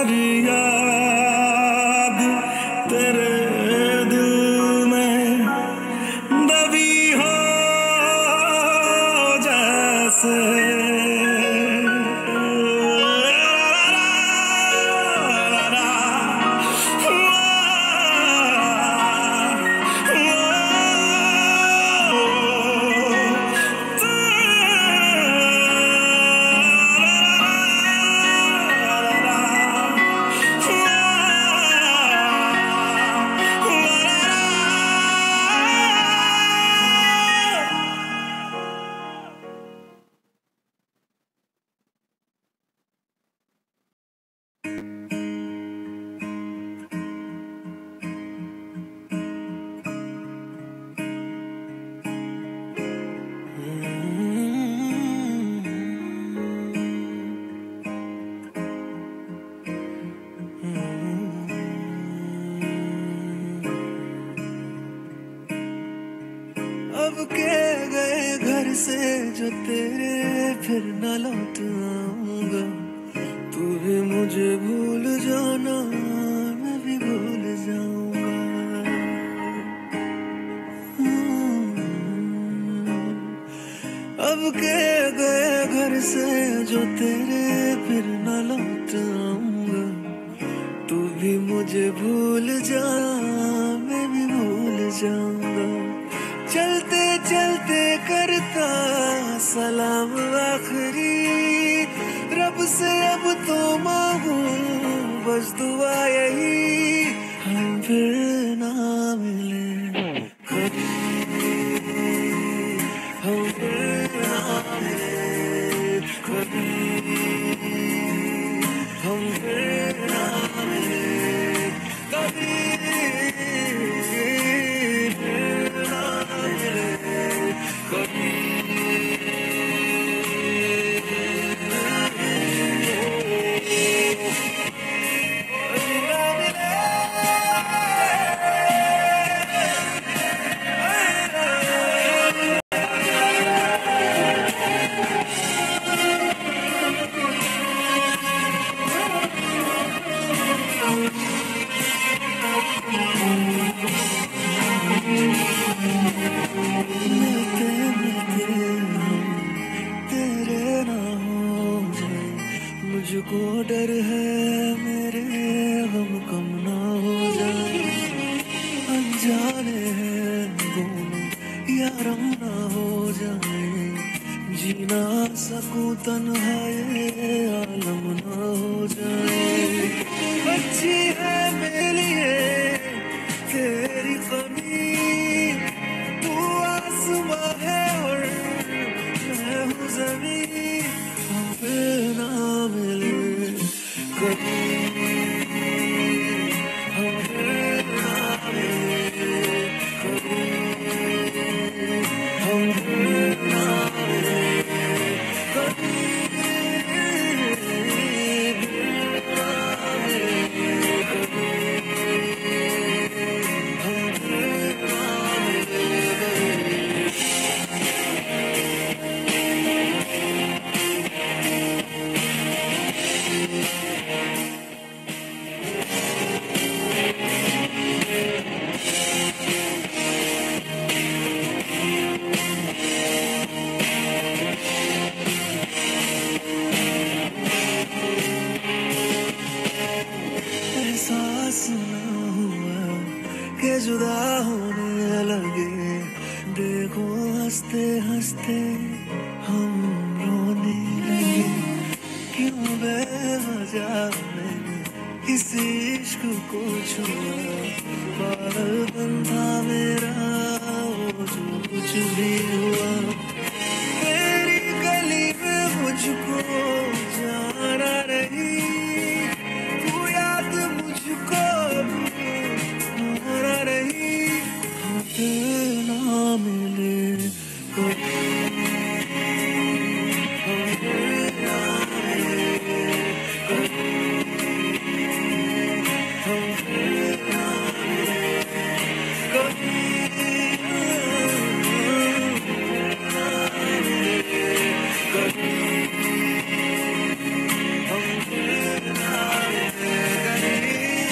फरियाद तेरे दिल में दबी हो, जैसे अब के गए घर से जो तेरे फिर न लौट आऊंगा। तू भी मुझे भूल जाना, मैं भी भूल जाऊंगा। अब के गए घर से जो तेरे फिर न लौट आऊंगा। तू भी मुझे भूल जा, मैं भी भूल जाऊंगा। चलते चलते करता सलाम आखिरी, रब से अब तो मांगू बस दुआ यही, हम फिर ना मिले कभी, हम फिर ना मिले कभी, हम फिर ना मिले कभी। मुझको डर है मेरे गम कम ना हो जाए, अनजाने हैं दोनों यारम ना हो जाए। जीना सकूं तन्हा ये आलम ना हो जाए। अच्छी है मेरे लिए तेरी कमी, तू आसमां है और मैं हूँ ज़मीं। हम फिर ना मिले कभी, हम फिर ना मिले कभी, हम फिर ना मिले हंसते हम रोने लगे, क्यों बेवजह मैंने इस इश्क को छुआ, पागल बंधा मेरा वो जो कुछ भी हुआ। तेरी गली में मुझको जाना रही, तू याद मुझको आना रही, हम फिर ना मिले कभी, हम फिर ना मिले कभी, हम फिर ना मिले कभी, कभी हम फिर ना मिले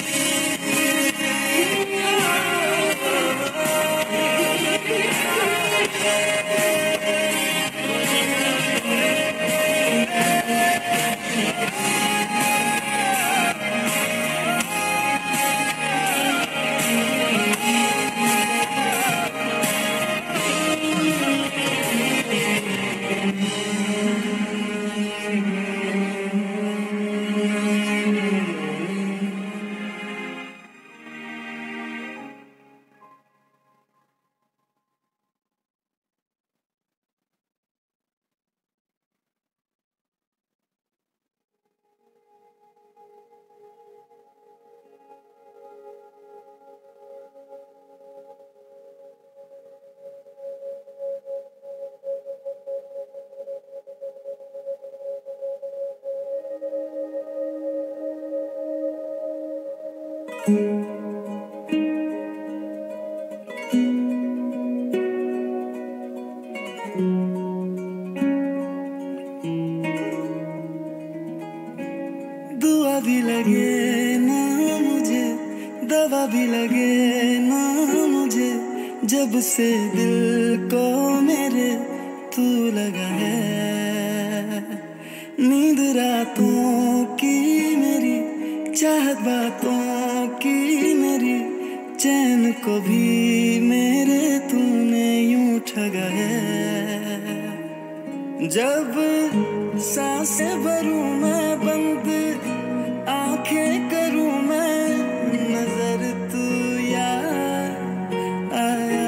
दुआ भी लगे ना मुझे, दवा भी लगे ना मुझे, जब से दिल को मेरे तू लगा है। नींद रातों की मेरी, चाहत बातों की मेरी, चैन को भी मेरे तूने यूं ठगा है। जब सांसें भरूं मैं बंद, आंखें करूं मैं नजर, तू याद आया,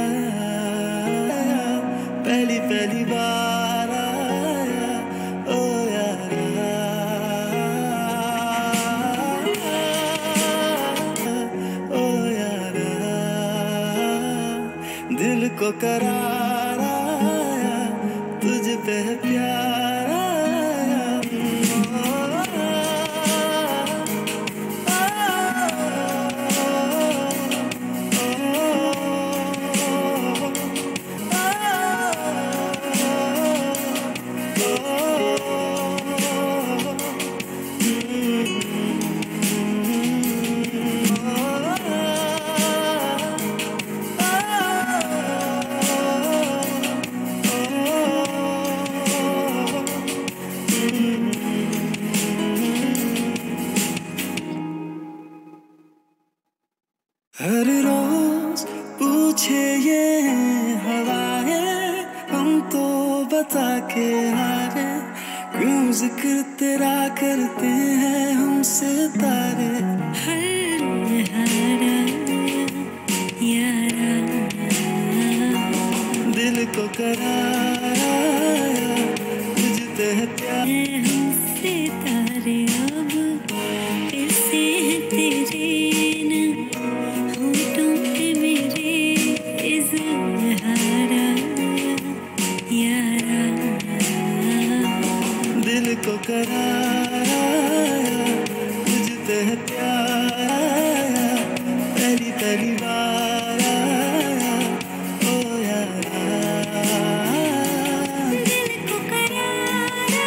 पहली पहली बार आया, ओ यारा, ओ यारा, दिल को करार आया, तुझ पे प्यार आया, हर रोज पूछे ये हवाएं, हम तो बता के हारे, क्यों जिक्र तेरा करते हैं हम सितारे। दिल को कराया, तुझ पे है प्यार, हम सितारे अब फिर से हैं तेरे होठों पे मेरे इज़हारा यारा। दिल को कराया, तुझ पे है प्यार, पहली पहली बार आया, ओ यारा। दिल को करारा,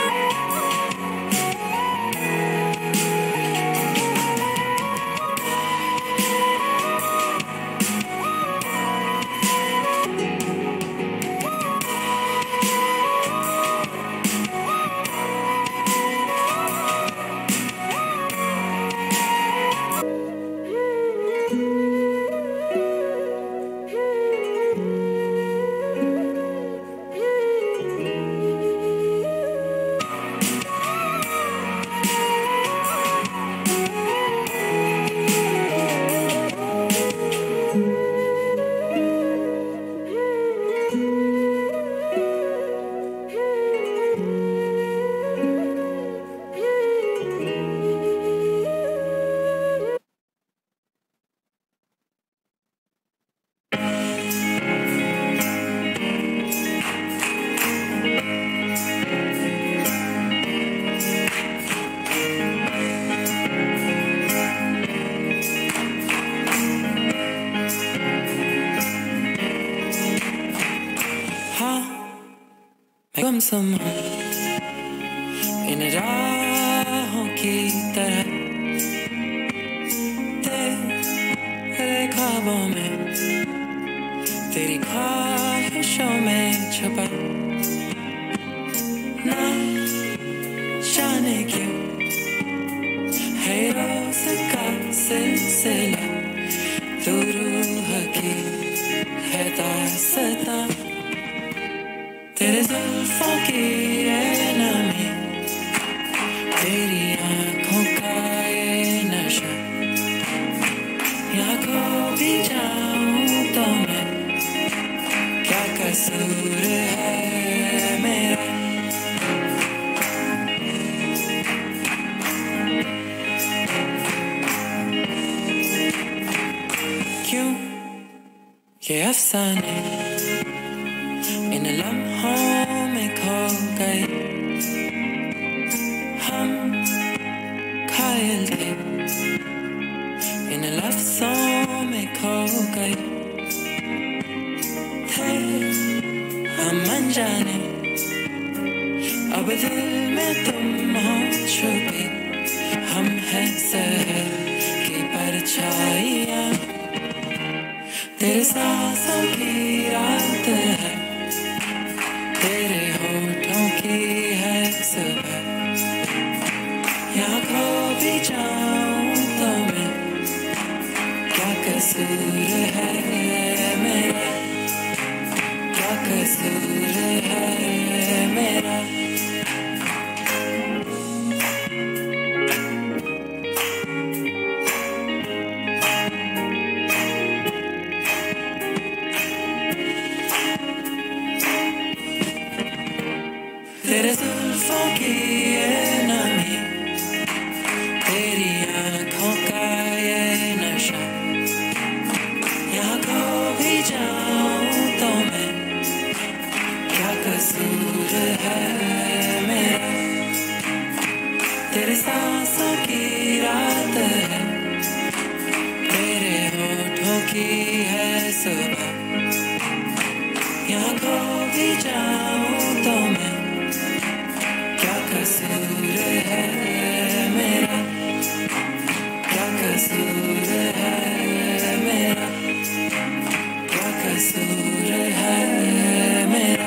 गुमसुम इन राहों की तरह तेरे ख्वाबों में, तेरी ख्वाहिशों में छुपा, ना जाने क्यों है रोज़ का सिलसिला, तू रूह की है दास्तां, तेरे जुल्फों की ये नमी, तेरी आँखों का ये नशा, यहाँ खो भी जाऊँ तो मैं, क्या कसूर है मेरा। क्यों ये अफसाने इन लम्हों में खो गए, हम घायल थे इन लफ्ज़ों में खो गए, थे हम अनजाने, अब दिल में तुम हो छुपी, हम हैं शहर की परछाइयाँ, तेरे सांसों की रात है, तेरे होठों की है सुबह, यहाँ खो भी जाऊँ तो मैं, क्या कसूर है मेरा, क्या कसूर है मेरा। तेरे जुल्फों की ये नमी, तेरी आँखों का ये नशा, यहाँ खो भी जाऊँ तो मैं, क्या कसूर है मेरा, तेरे सांसों की रात है, तेरे होठों की है सुबह, यहाँ खो भी जाऊँ तो मैं, क्या कसूर है मेरा, क्या कसूर है मेरा, क्या कसूर है मेरा।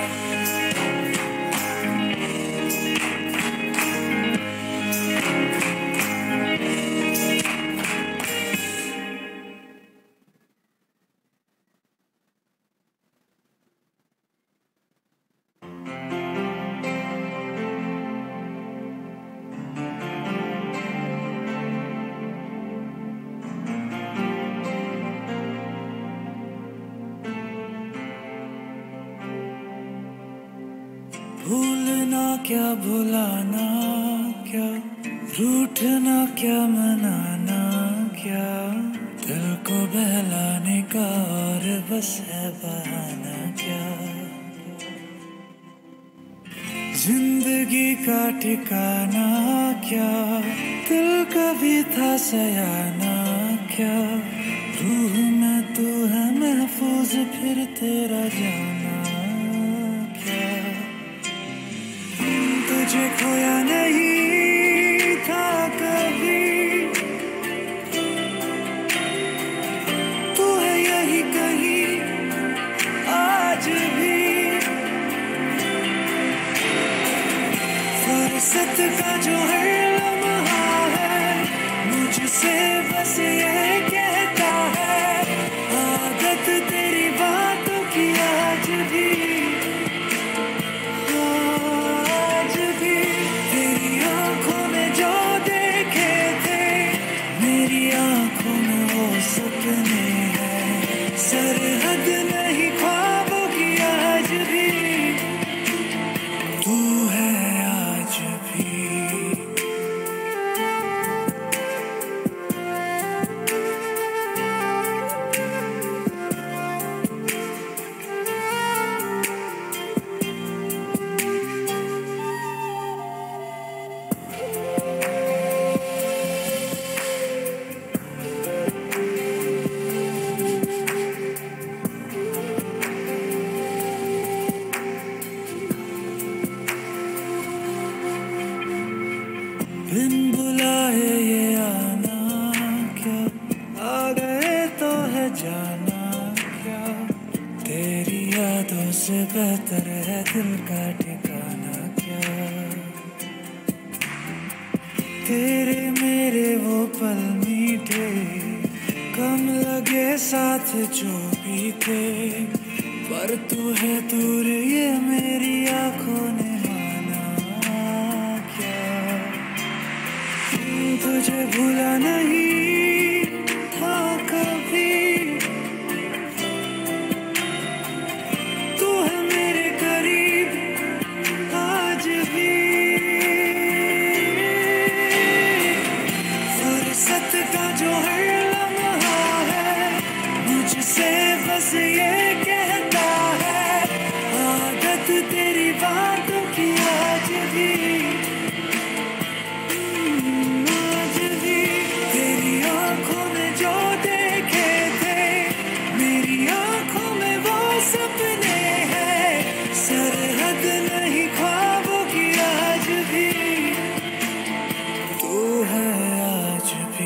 भूलना क्या भुलाना क्या, रूठना क्या मनाना क्या, दिल को बहलाने का और बस है बहाना क्या, जिंदगी का ठिकाना क्या, दिल का भी था सयाना क्या, रूह में तू है महफूज फिर तेरा जाना क्या, तुझे खोया नहीं था कभी, तू है यही कहीं आज भी, फुर्सत का जो है लम्हा है, मुझसे बस ये कहता है, आदत तेरी बातों की आज भी, सपने हैं सरहद नहीं ख्वाबों की आज भी, तू है आज भी। बिन बुलाए ये आना क्या, आ गए तो है जाना क्या, तेरी यादों से बेहतर है दिल का ठिकाना क्या। तेरे मेरे वो पल मीठे, कम लगे साथ जो भी थे, पर तू है दूर ये मेरी आंखों ने माना क्या। तुझे भूला नहीं था कभी, तू है मेरे करीब आज भी। फुर्सत का जो हर लम्हा है मुझसे बस ये कहता है, आदत तेरी बातों की आज भी, आज भी। तेरी आंखों में जो देखे थे, मेरी आंखों में वो सपने हैं, सरहद नहीं ख्वाबों की आज भी, तू है आज भी।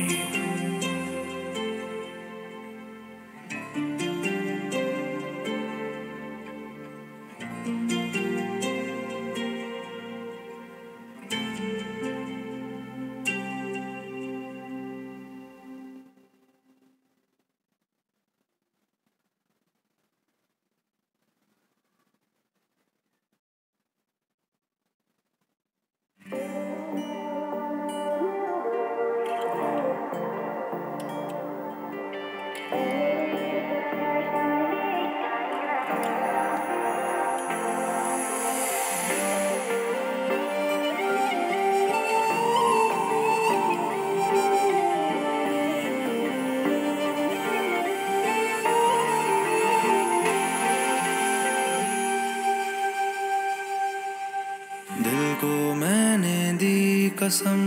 दिल को मैंने दी कसम,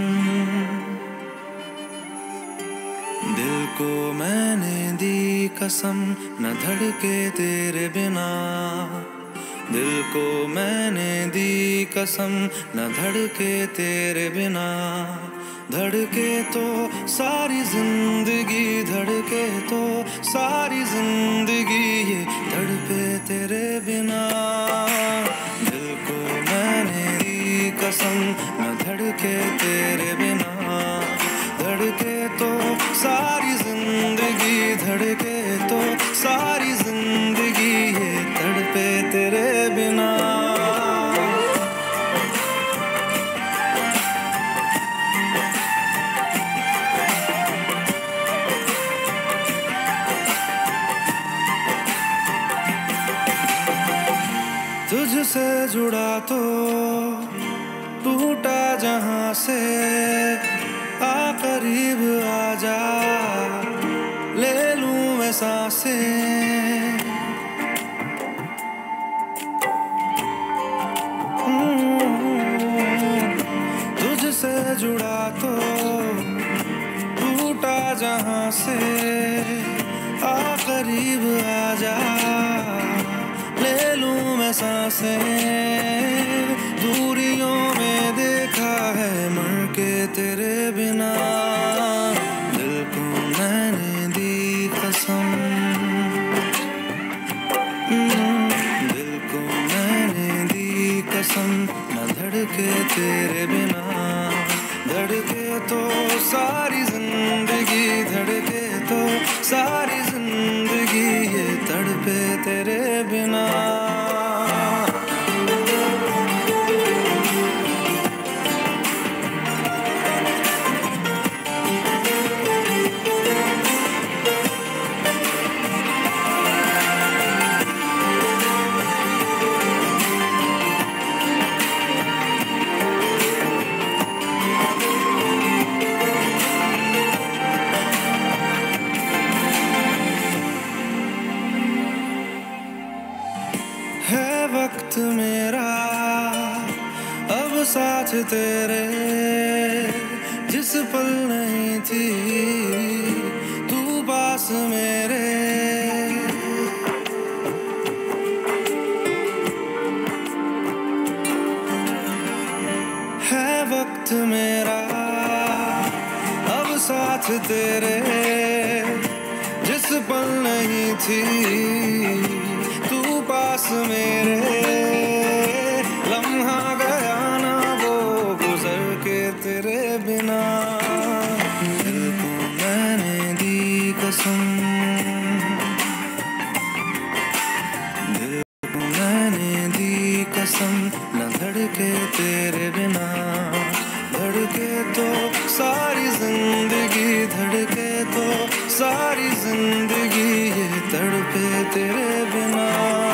दिल को मैंने दी कसम, न धड़के तेरे बिना। दिल को मैंने दी कसम, न धड़के तेरे बिना। धड़के तो सारी जिंदगी, धड़के तो सारी जिंदगी, ये धड़के तेरे बिना। दिल को मैंने दी कसम, न धड़के तेरे बिना। धड़के तो सारी जिंदगी, धड़के तो सारी जिंदगी, ये तड़पे तेरे बिना। तुझसे जुड़ा तो टूटा जहां से, आ करीब आजा ले लूं मैं सांसें। तुझसे जुड़ा तो टूटा जहां से, आ करीब आजा ले लूं मैं सांसें। दूरियों में देखा है मर के तेरे बिना। दिल को मैंने दी कसम, दिल को मैंने दी कसम, न धड़के तेरे बिना। धड़के तो सारी जिंदगी, धड़के तो सारी जिंदगी, ये तड़पे तेरे बिना। वक्त मेरा अब साथ तेरे, जिस पल नहीं थी तू पास मेरे। है वक्त साथ मेरा, अब साथ तेरे जिस पल नहीं थी तू पास मेरे, लम्हा गया ना वो गुजर के तेरे बिना। दिल को मैंने दी कसम, दिल को मैंने दी कसम, न धड़के तेरे बिना। धड़के तो सारी जिंदगी, धड़के तो सारी जिंदगी, ये तड़पे तेरे बिना।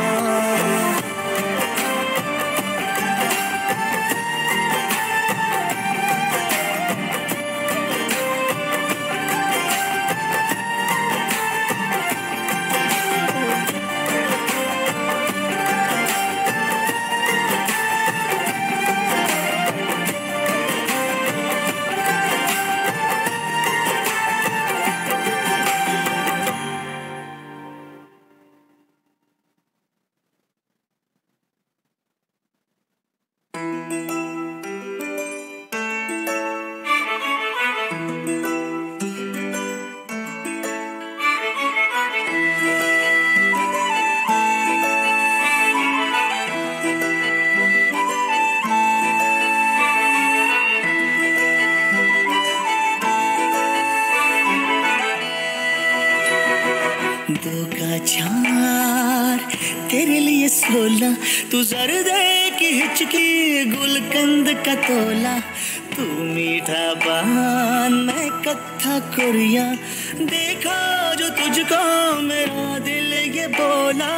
दो का चार तेरे लिए सोलह, तू जर्दे की हिचकी गुलकंद का तोला। तू मीठा पान मैं कत्था कुरिया, देखा जो तुझको मेरा दिल ये बोला।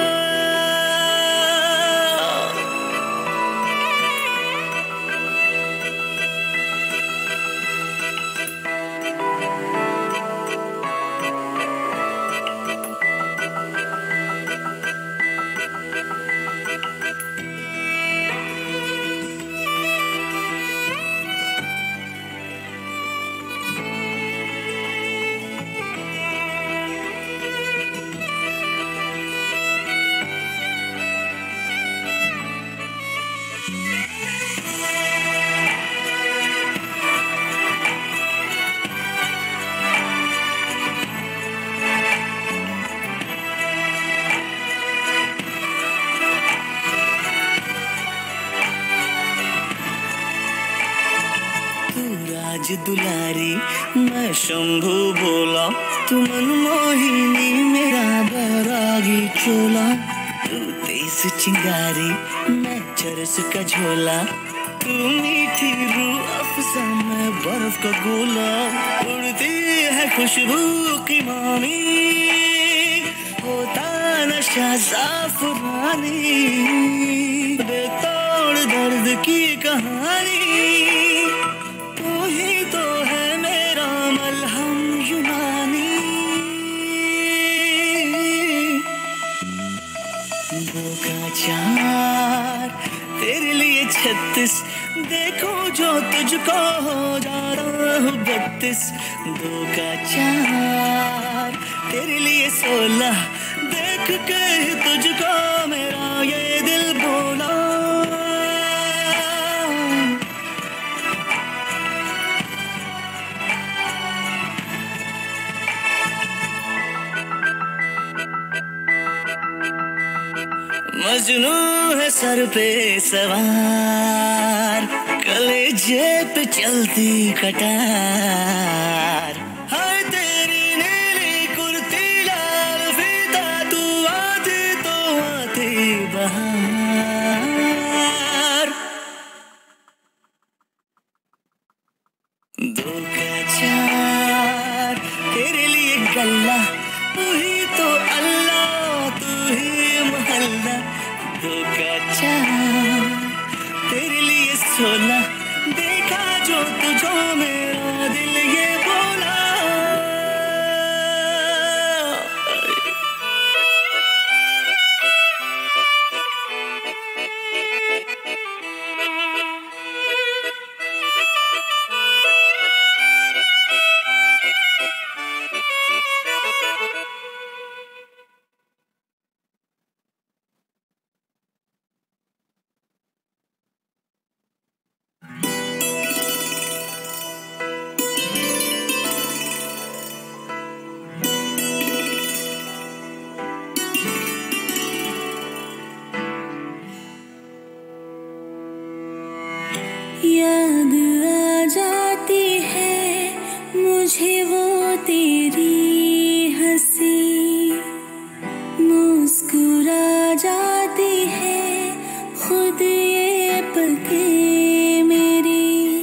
राज दुलारी मैं शंभू बोला, तू मनमोहिनी मेरा बैरागी चोला। तू तेज चिंगारी मैं चरस का झोला, तू मीठी रूह अफ़ज़ा मैं बर्फ का गोला। उड़ती है खुशबू की मानी, होता नशा ज़ाफ़रानी, बेतोड़ दर्द की कहानी। ही तो है मेरा मलहम युनानी। दो का चार तेरे लिए छत्तीस, देखो जो तुझको हो जा रहा हूँ बत्तीस। दो का चार तेरे लिए सोलह, देख के तुझको मेरा ये दिल बोला। मजनू है सर पे सवार, कलेजे पे चलती कटार। हाय तेरी नीली कुर्ती लाल फीता, तू आती तो आती बहार। दो का चार तेरे लिए गल्ला, तू ही तो अल्लाह, तू ही मोहल्ला। दो का चार तेरे लिए सोलह, देखा जो तुझो मेरा दिल ये बोला। याद आ जाती है मुझे वो तेरी हंसी, मुस्कुरा जाती है खुद ये पलकें मेरी।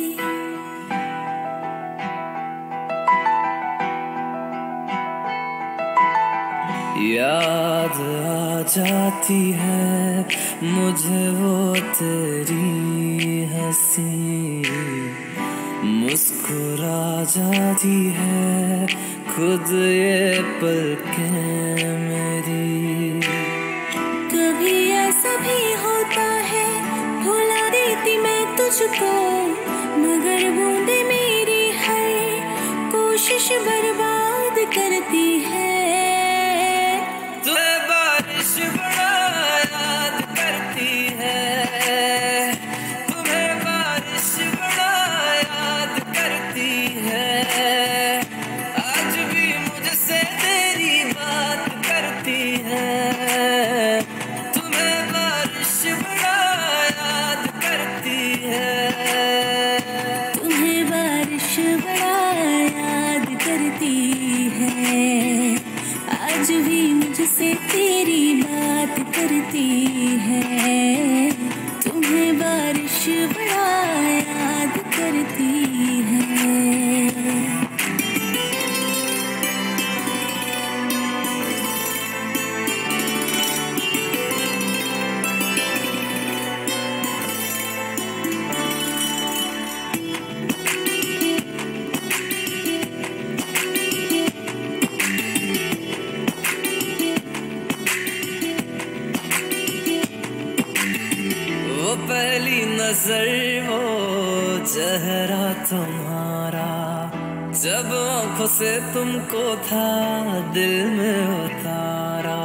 याद आ जाती है मुझे वो तेरी हंसी, मुस्कुरा जाती है खुद ये पलकें मेरी। कभी ऐसा भी होता है भुला देती मैं तुझको, मगर बूंदे मेरी हर कोशिश बर्बाद करती है। तुम्हें बारिश बड़ा याद करती है, तुम्हें बारिश बड़ा याद करती है, आज भी मुझसे तेरी बात करती है। तुम्हें बारिश बड़ा याद करती है, तुम्हें बारिश बड़ा याद करती है, आज भी मुझसे तेरी बात करती है। तुम्हें बारिश बड़ा याद करती है। पहली नजर वो चेहरा तुम्हारा, जब आंखों से तुमको था दिल में उतारा।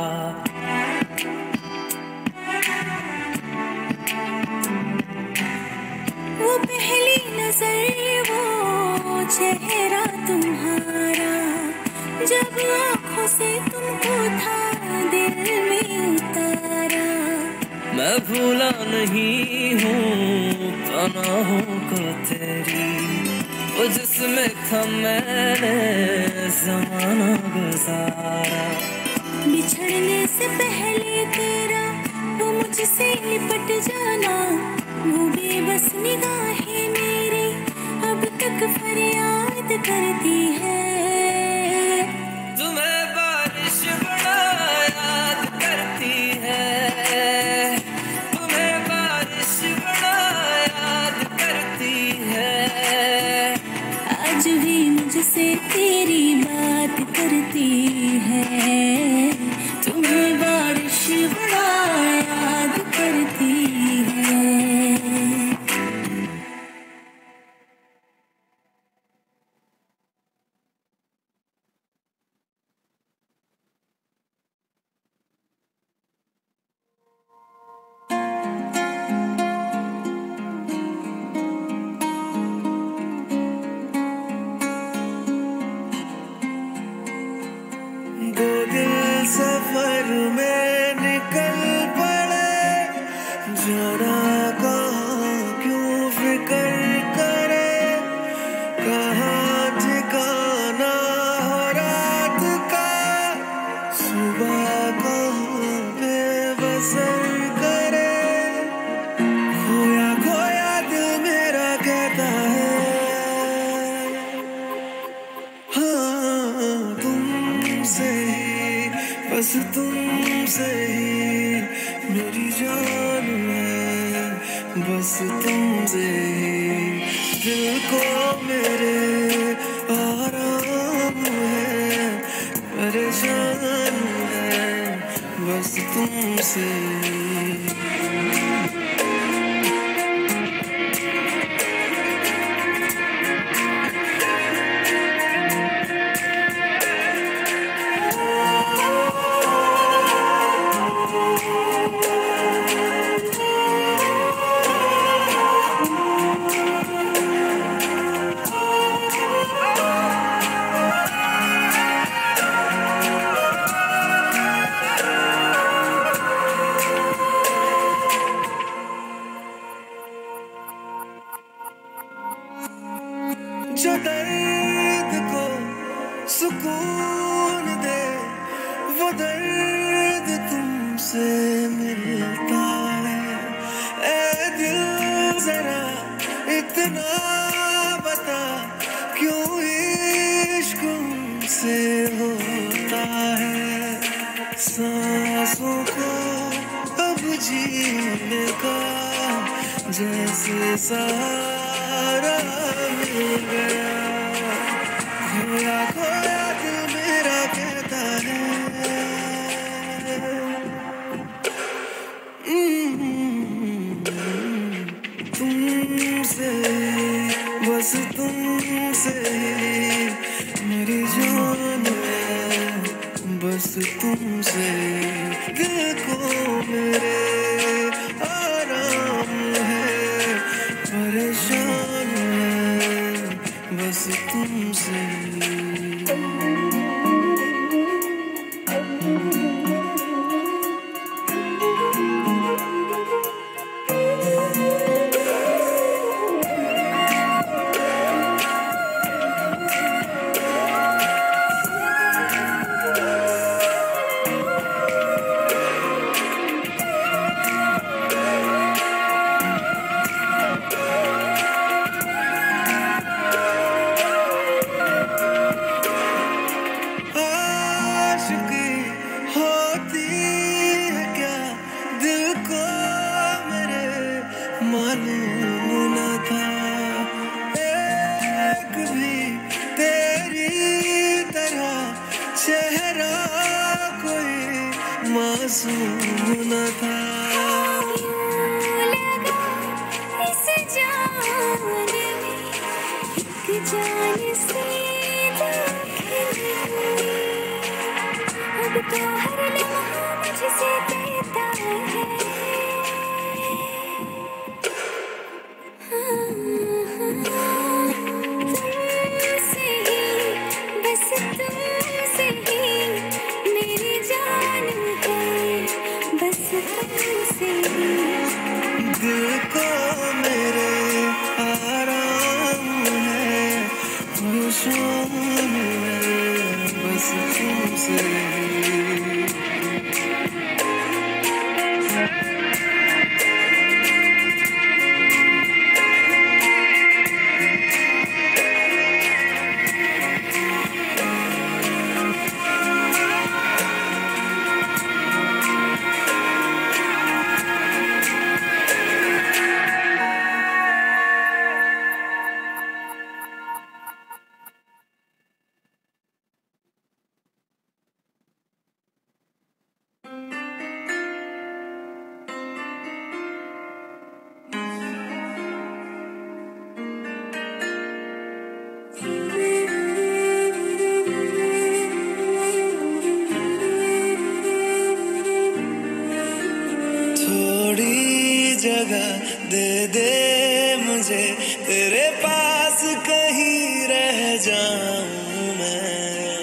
वो पहली नजर वो चेहरा तुम्हारा, जब आंखों से तुमको था दिल में उतारा। मैं भूला नहीं हूँ पनाहों को तेरी, वो जिसमें था मैंने ज़माना गुजारा। बिछड़ने से पहले तेरा वो मुझसे लिपट जाना, वो बेबस निगाहें मेरी अब तक फरियाद करती है। तुम्हें बारिश बड़ा याद करती है, तुम्हें बारिश बड़ा याद करती है, आज भी मुझसे तेरी बात करती है। तुम्हें बारिश बड़ा याद करती है। दो दिल सफर में निकल पड़े, जाना कहाँ क्यों फिकर करे, कहाँ ठिकाना हो रात का, सुबह कहाँ पे बसर करे, खोया खोया दिल मेरा कहता है। हाँ तुमसे ही, बस तुमसे ही मेरी जान है, बस तुमसे ही दिल को मेरे आराम है, परेशान है बस तुमसे। जो दर्द को सुकून दे, वो दर्द तुमसे मिलता है। ए दिल जरा इतना बता, क्यों इश्क से होता है। सांसों को अब जीने का जैसे सहारा मिल गया। खोया खोया दिल मेरा कहता है, तुमसे बस तुमसे मेरी जान है, बस तुमसे दिल को मेरे आराम है, परेशान है बस तुमसे। मालूम न था एक भी तेरी तरह चेहरा कोई मासूम न था। लगा इस जान में एक जान सी दाखिल हुई, अब तो हर लम्हा मुझसे कहता है, तुमसे ही बस तुमसे ही मेरी जान है, बस तुमसे ही दिल को मेरे आराम है, खुशूम है बस तुमसे ही। जगह दे दे मुझे, तेरे पास कहीं रह जाऊं मैं।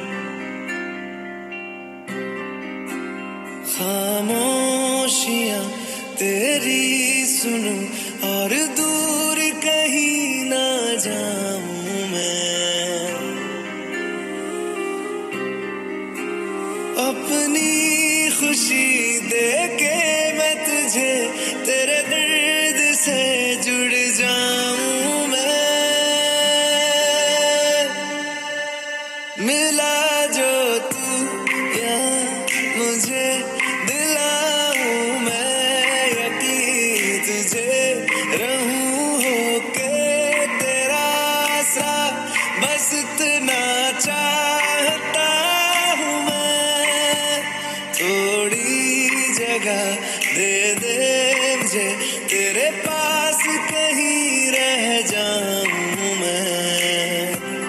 खामोशियां तेरी सुनूं और दूर कहीं ना जाऊं मैं। अपनी खुशी दे के मैं तुझे तेरे दर्द से जुड़ जाऊं मैं। मिला जो तू यहाँ मुझे दिलाऊं मैं, यकीन तुझे रहूं होके तेरा सा, बस इतना चाहता हूँ मैं। थोड़ी जगह दे दे मुझे, तेरे पास कहीं रह जाऊं मैं।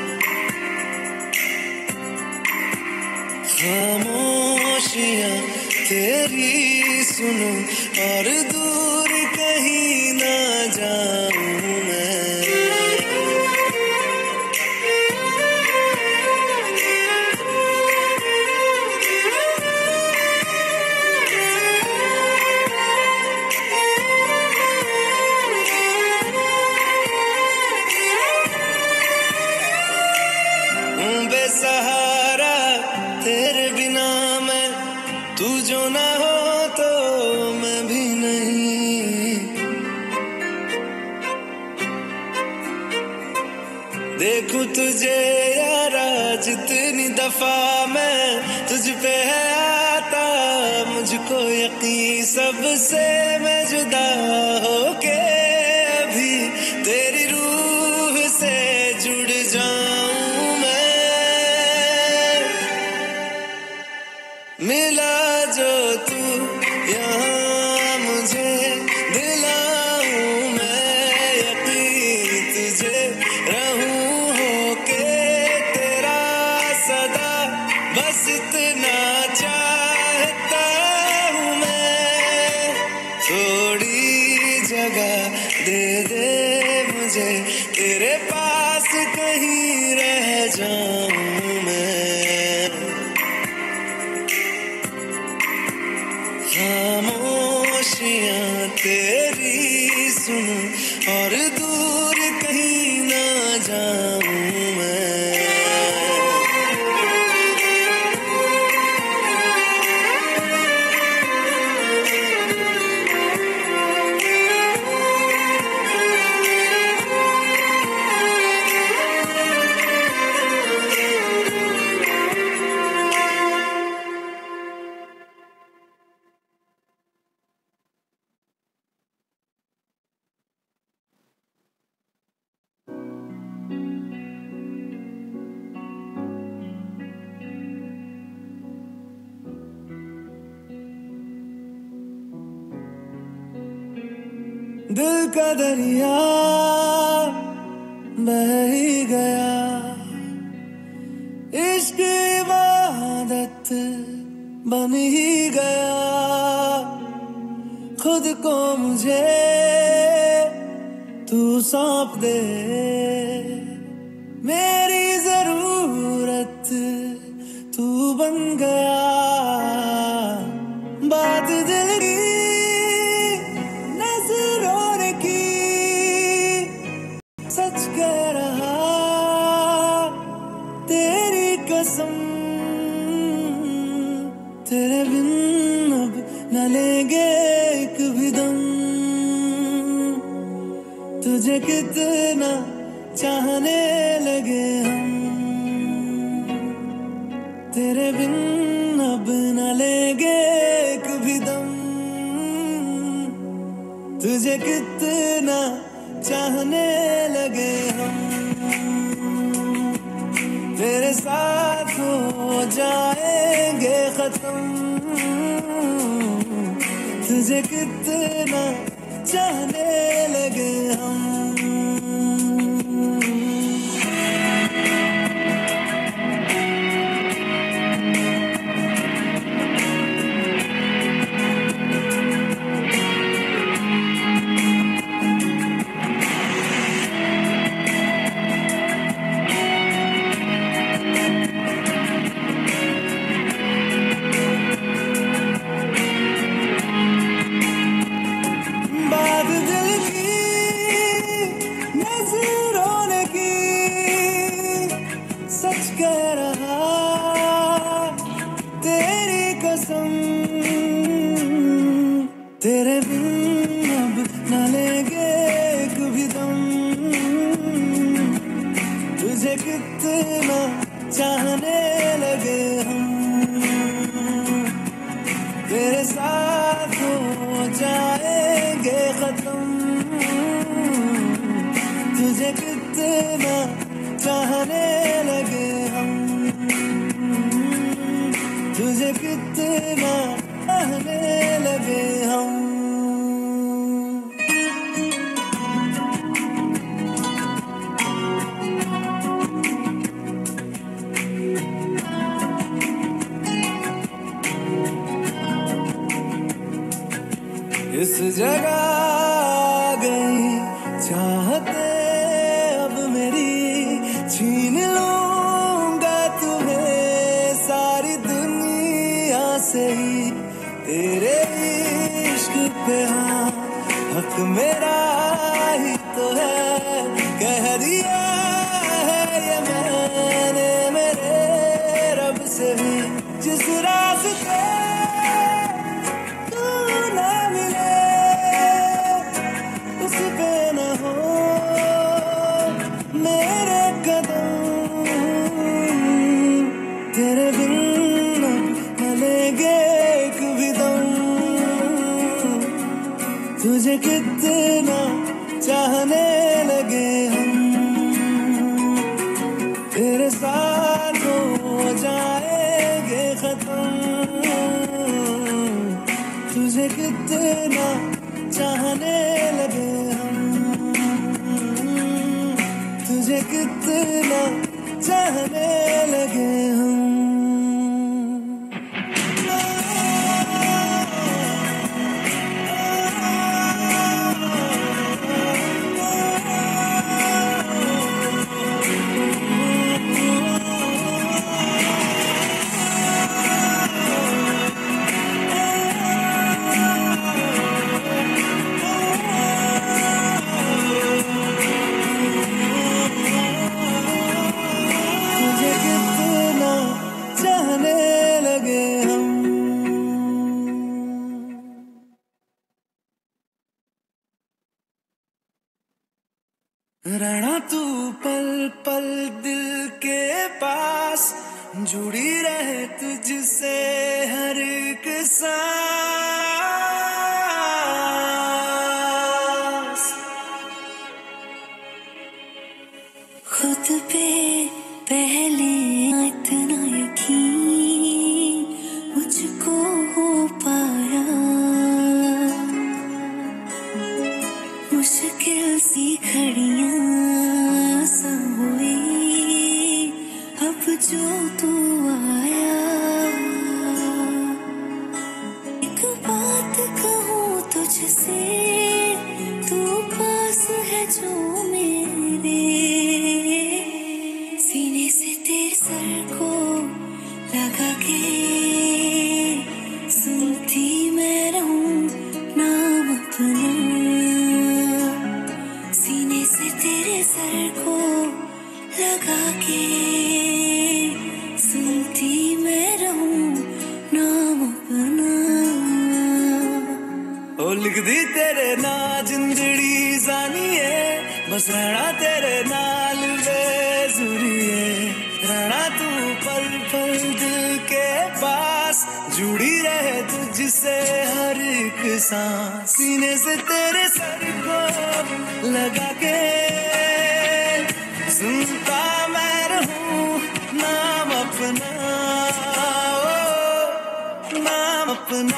खामोशियां तेरी सुनूं और दूर कहीं ना जाऊं मैं। देखूं तुझे यारा जितनी दफा मैं तुझ पे है आता, मुझको यकीन सबसे मैं जुदा होके अभी तेरी रूह से जुड़ जाऊं मैं। मिला जो तू यहाँ मुझे दिलाऊं मैं यकीन तुझे रहूं होके तेरा सदा, बस इतना चाहता हूँ मैं। थोड़ी जगह दे दे मुझे तेरे पास कहीं रह जाऊं मैं। खामोशियाँ तेरी सुन और दूर कहीं ना जाऊं मैं। दिल का दरिया बह ही गया, इश्क इबादत बन ही गया। खुद को मुझे तू सौंप दे, मेरी जरूरत तू बन गया। बात दिल की सच कह रहा तेरी कसम, तेरे बिन अब न लेंगे एक भी दम। तुझे कितना चाहने लगे हम, तेरे बिन अब न लेंगे एक भी दम। तुझे कितना चाहने लगे हम, तेरे साथ हो जाएंगे खत्म। तुझे कितना चाहने लगे हम। तेरे बिन अब न लेंगे एक भी दम। तुझे कितना चाहने लगे हम, तेरे साथ हो जाएंगे खत्म। तुझे कितना चाहने लगे हम, तुझे कितना चाहने लगे हम। इस जगह आ गई चाहते अब मेरी, छीन लूंगा तुम्हें सारी दुनिया से ही। तेरे इश्क पे हाँ हक मेरा ही तो है, कह दिया है ये मैंने मेरे रब से भी। जिस रास्ते मेरे कदम कितना चाहने लगे हम, तेरे साथ हो जाएंगे खत्म। तुझे कितना चाहने लगे हम, तुझे कितना चाहने लगे हम। रहना तू पल पल दिल के पास, जुड़ी रहे तुझसे हर एक सांस। खुद पे पहले इतना यकीन मुझको हो पाया, मुश्किल सी घड़ियां हुई अब जो तू आया। एक बात कहूँ तुझसे, तू पास है जो मेरे, सीने से तेरे सर को लगा के सुनती मैं रहूं नाम अपना। सीने से तेरे सर को लगा के सुनती मैं रहूं नाम अपना। ओ लिख दी तेरे ना जिंदड़ी जानिए, बस रहना तेरे नाल बेजुरिए। रहना तू पल पल दिल के पास, जुड़ी रहे तुझसे हर एक सांस। सीने से तेरे सर को लगा के सुनता मैं रहूं नाम अपना, ओ, नाम अपना।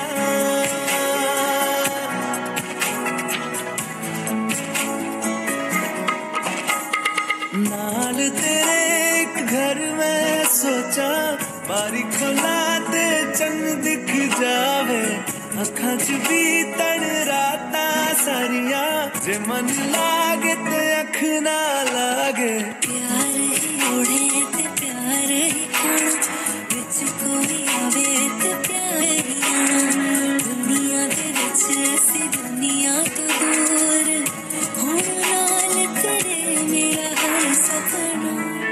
नाल तेरे एक घर में सोचा, बारी खुला ते चंद दिख जावे, अखां च भी तन रातां सारियां, जे मन लागे ते अख ना लागे। प्यार ही उड़े ते प्यार ही खाना, विच कोई आवे ते प्यार ही आना। दुनिया दे विच असी दुनिया तो दूर, होण नाल तेरे मेरा हर सपना।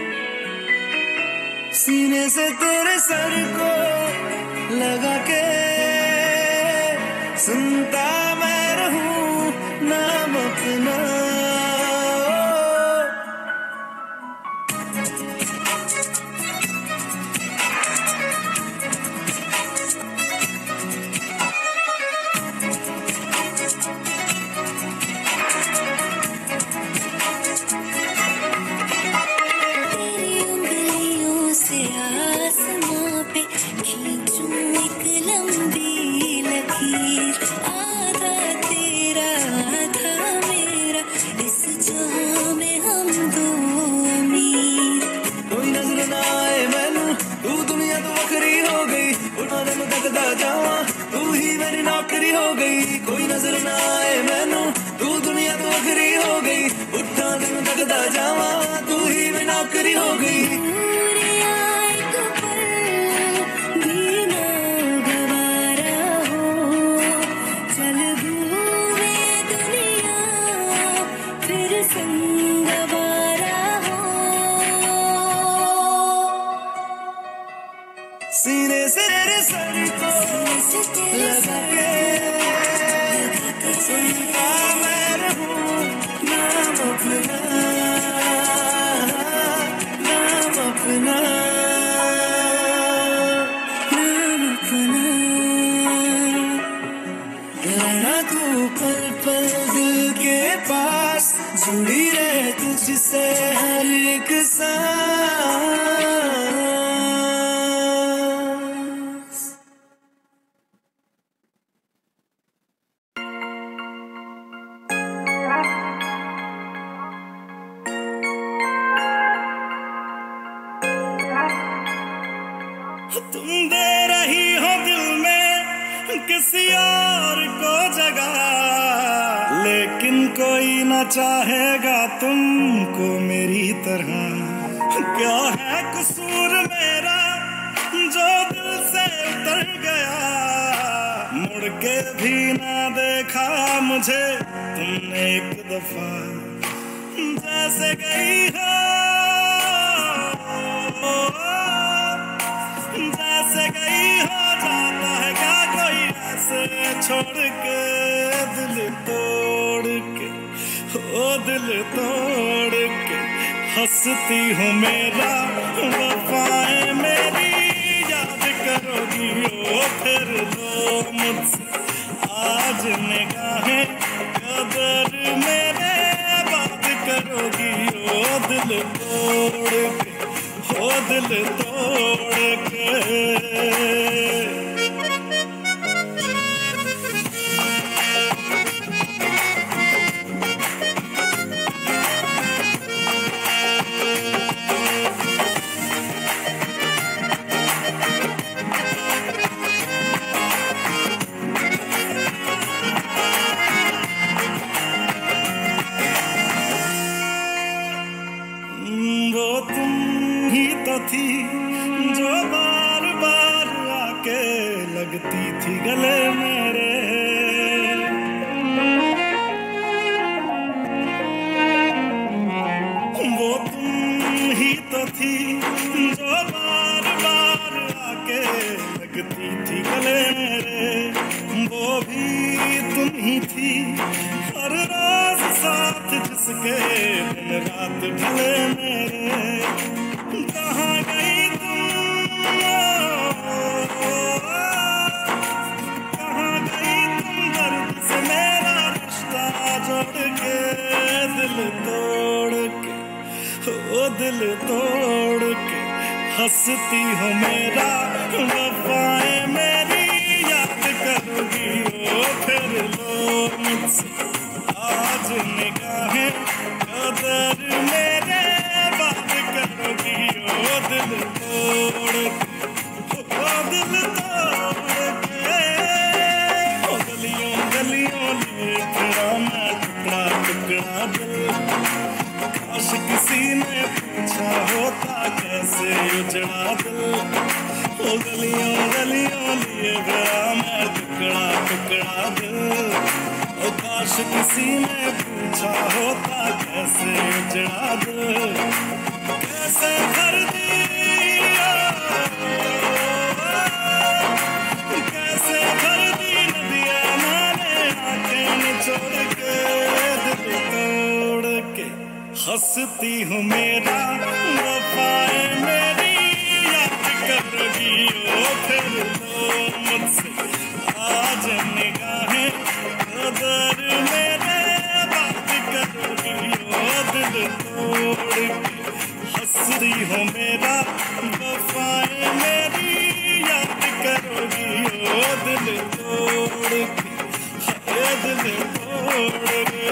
सीने से तेरे सर को लगा के सुनता मैं रहूं नाम अपना। आसमां पे खींचूं एक लंबी लकीर, आधा तेरा आधा मेरा, इस जहां में हम दो अमीर। कोई नजर ना आए मैनू, तू दुनिया तो वखरी हो गई, उठा दिन तकदा जावां, तू ही मेरी नौकरी हो गई। कोई नजर ना आए मैनू, तू दुनिया तो वखरी हो गई, उठा दिन तकदा जावां, तू ही मेरी नौकरी हो गई। सीने से तेरे सर को लगा के सुनता मैं रहूं नाम अपना, नाम अपना, नाम अपना। रहना तू पल पल दिल के पास, जुड़ी रहे तुझसे हर एक सांस। तुम दे रही हो दिल में किसी और को जगह, लेकिन कोई न चाहेगा तुमको मेरी तरह। क्या है कसूर मेरा जो दिल से उतर गया, मुड़ के भी ना देखा मुझे तुमने एक दफा। जैसे गई हो जैसे गई हो जाता है क्या कोई ऐसे छोड़ के, दिल तोड़ के, ओ दिल तोड़ के। हंसती हूँ मेरा वफाएं मेरी याद करोगी ओ फिर लो मुझसे आज निगाहें, कदर मेरे बात करोगी ओ दिल तोड़ के, ओ दिल तोड़ के। वो तुम ही तो थी जो बार बार आके लगती थी गले मेरे। वो तुम ही तो थी जो बार बार आके लगती थी गले मेरे। वो भी तुम ही थी हर रोज साथ जिसके दिन रात ढले मेरे। कहाँ गई तुम, कहाँ गई तुम दर्द से मेरा रिश्ता जोड़ के, दिल तोड़ के, ओ दिल तोड़ के। हंसती हो मेरा वफाएं मेरी याद करोगी ओ फिर लो मुझसे आज निगाहें, कदर मेरे बात करोगी ओ दिल तोड़ के, ओ दिल तोड़ के। ओ गलियों गलियों लिए फिरा मैं टुकड़ा टुकड़ा दिल, काश किसी ने पूछा होता कैसे उजड़ा दिल। ओ गलियों गलियों लिए फिरा मैं टुकड़ा टुकड़ा दिल, ओ काश किसी ने पूछा होता कैसे उजड़ा दिल। कैसे भर दिया, कैसे भर दी नदियाँ मैंने आंखें निचोड़ के, दिल तोड़ के। हंसती हूँ मेरा वफाएं मेरी याद करोगी ओ फिर लो मुझसे आज निगाहें, कदर मेरे बात करोगी ओ दिल तोड़ के। हंसती हो मेरा वफाएं मेरी याद करोगी ओ दिल तोड़ के, हाय दिल तोड़ के।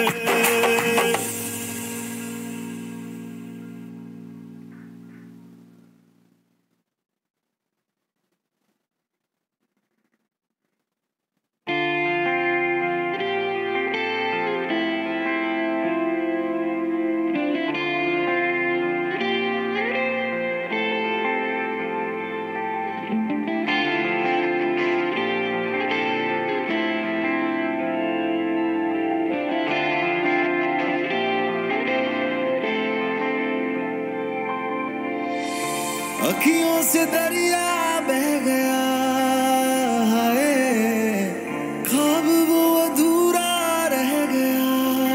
अखियों से दरिया बह गया, हाय ख्वाब वो अधूरा रह गया।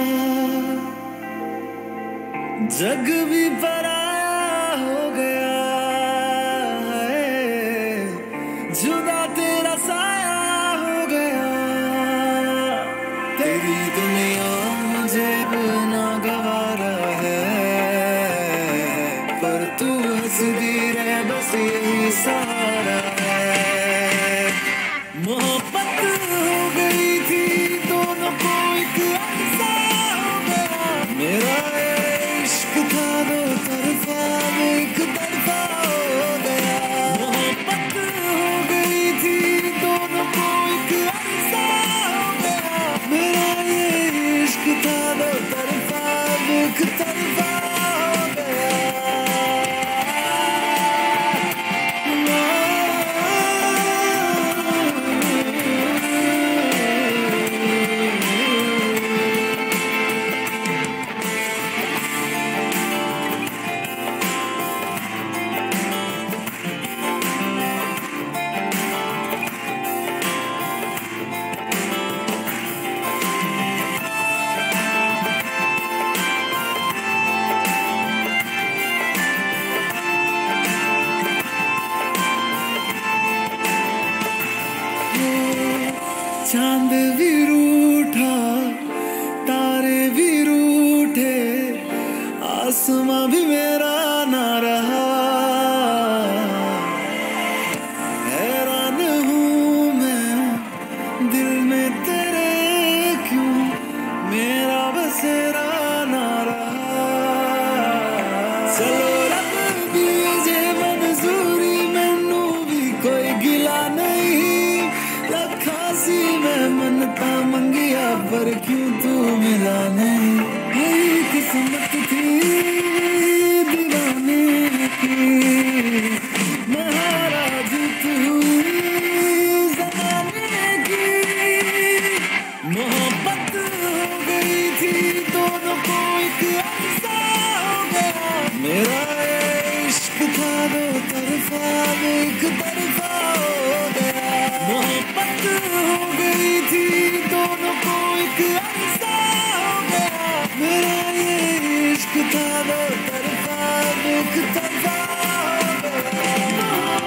जग भी पराया हो गया, हाय जुदा तेरा साया हो गया। तेरी दुनिया मेरा इश्क था दो तरफा एक तरफा हो गया मोहब्बत हो गई थी दोनों को एक अरसा हो गया मेरा ये इश्क था दो तरफा एक तरफा हो गया चांद भी रूठा तारे भी रूठे आसमां भी मेरा ना रहा हैरान हूँ मैं दिल में तेरे क्यों मेरा बसेरा ना रहा चलो रब दीजे मंजूरी मैनू भी कोई गिला नहीं सी मैं मनता मंगिया पर क्यों तू मिला नहीं यही किस्मत थी दीवाने की महाराज तू ज़माने की मोहब्बत हो गई थी दोनों को एक अरसा हो गया मेरा इश्क था दो तरफा एक तरफा हो गया मोहब्बत हो गई थी दोनों को एक अरसा हो गया मेरा ये इश्क था दो तरफा एक तरफा हो गया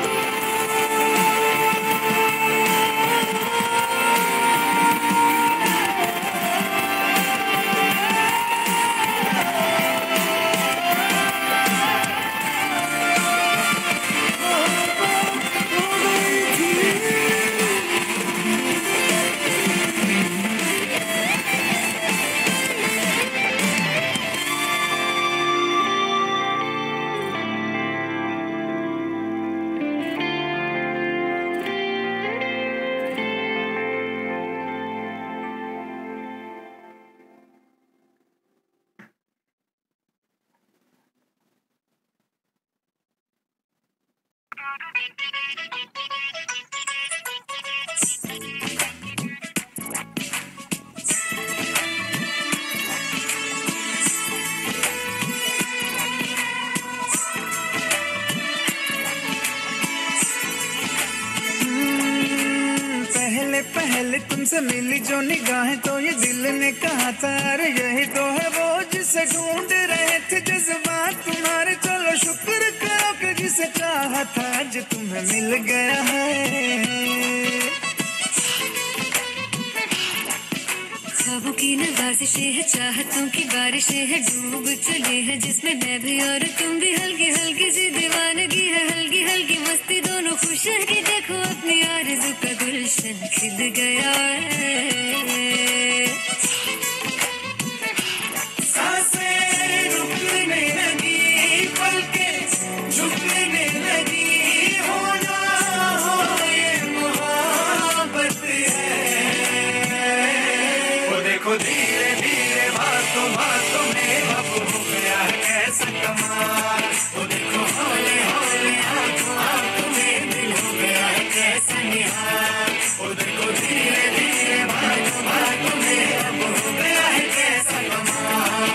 पहले तुमसे मिली जो निगाहें तो ये दिल ने कहा था अरे यही तो है वो जिसे ढूंढ रहे थे जज्बात तुम्हारे चलो शुक्र करो कि जिसे चाहा था आज तुम्हें मिल गया है ख्वाबों की नवाज़िशें है चाहतों की बारिशें है डूब चले हैं जिसमें मैं भी और तुम भी हल्की हल्की सी दीवानगी है हल्की हल्की मस्ती दोनों खुश है कि देखो अपनी आरज़ू का गुलशन खिल गया है सांसें रुकने लगी पलकें झुकने लगी होना हो ये मोहब्बत है वो देखो धीरे धीरे बातों बातों में अब हो गया है कैसा कमाल वो देखो हौले हौले आंखों आंखों में दिल हो गया है कैसा निहाल वो देखो धीरे धीरे बातों बातों में अब हो गया है कैसा कमाल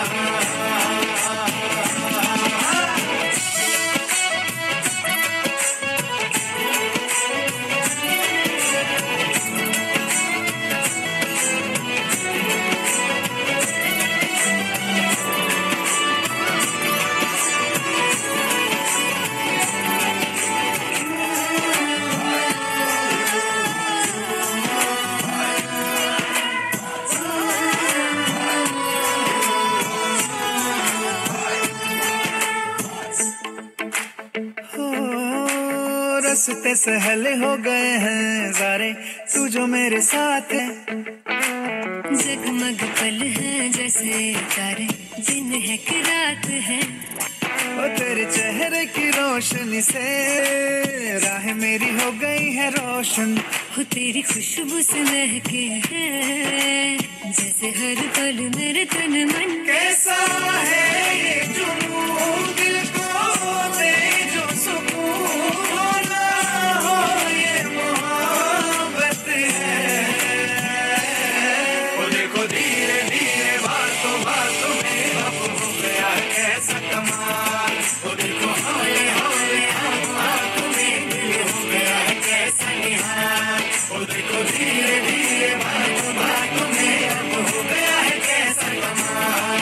रास्ते सहले हो गए हैं सारे तू जो मेरे साथ है जगमग पल है जैसे तारे, दिन है कि रात है। ओ तेरे चेहरे की रोशनी से राह मेरी हो गई है रोशन। हो तेरी खुशबू से महके है जैसे हर पल मेरे तन मन। कैसा है ये जुनून दिल को दे जो सुकून, होना हो ये मोहब्बत है। ओ देखो धीरे धीरे बातों बातों में अब हो गया कैसा कमाल। ओ देखो हौले हौले आँखों में दिल हो गया है कैसा निहाल। ओ देखो धीरे धीरे बातों बातों में अब हो गया है कैसा कमाल।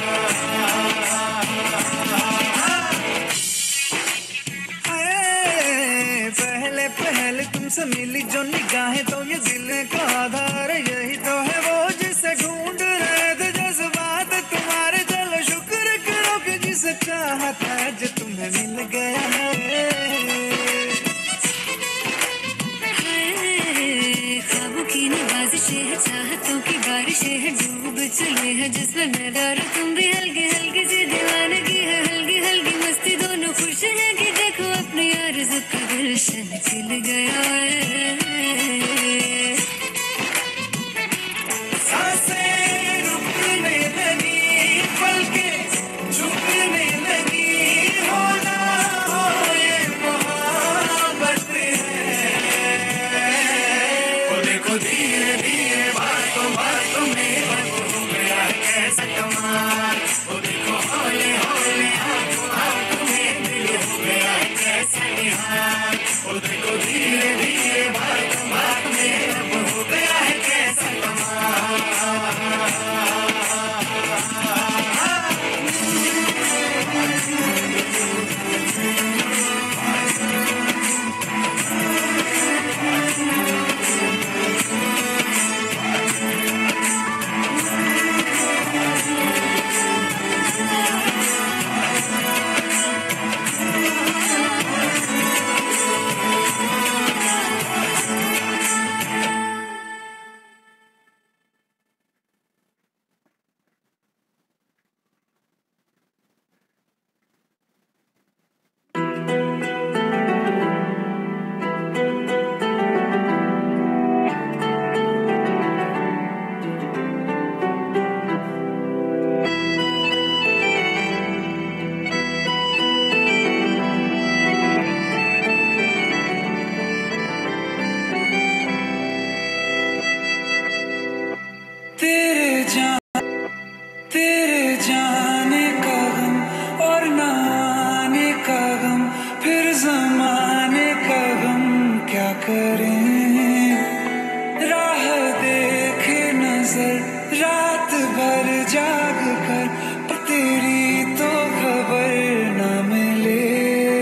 पहले पहले तुमसे मिली जो निगाहें तो ये दिल का आधार यही तो है वो जिसे ढूंढ रहे थे जज्बात तुम्हारे। चलो शुक्र करो कि जिसे चाहा था जो तुम्हें मिल गया है। ख्वाबों की नवाज़िशें है, चाहतों की बारिशें है, डूब चले हैं जिसमें मैं और तुम भी। हल्की हल्की सी दीवानगी है, हल्की हल्की मस्ती, दोनों खुश हैं कि देखो अपनी आरज़ू का गुलशन खिल गया है। सांसें रुकने लगी, पलकें झुकने लगी, होना हो ये मोहब्बत है। ओ देखो धीरे धीरे बातों बातों में अब हो गया है कैसा कमाल। ओ देखो हौले हौले आँखों आँखों में दिल हो गया है कैसा निहाल। ओ देखो धीरे धीरे बातों बातों में अब हो गया है कैसा कमाल। तेरे जान तेरे जाने का गम और ना आने का गम, फिर जमाने का गम क्या करें। राह देखे नजर रात भर जाग कर, पर तेरी तो खबर न मिले।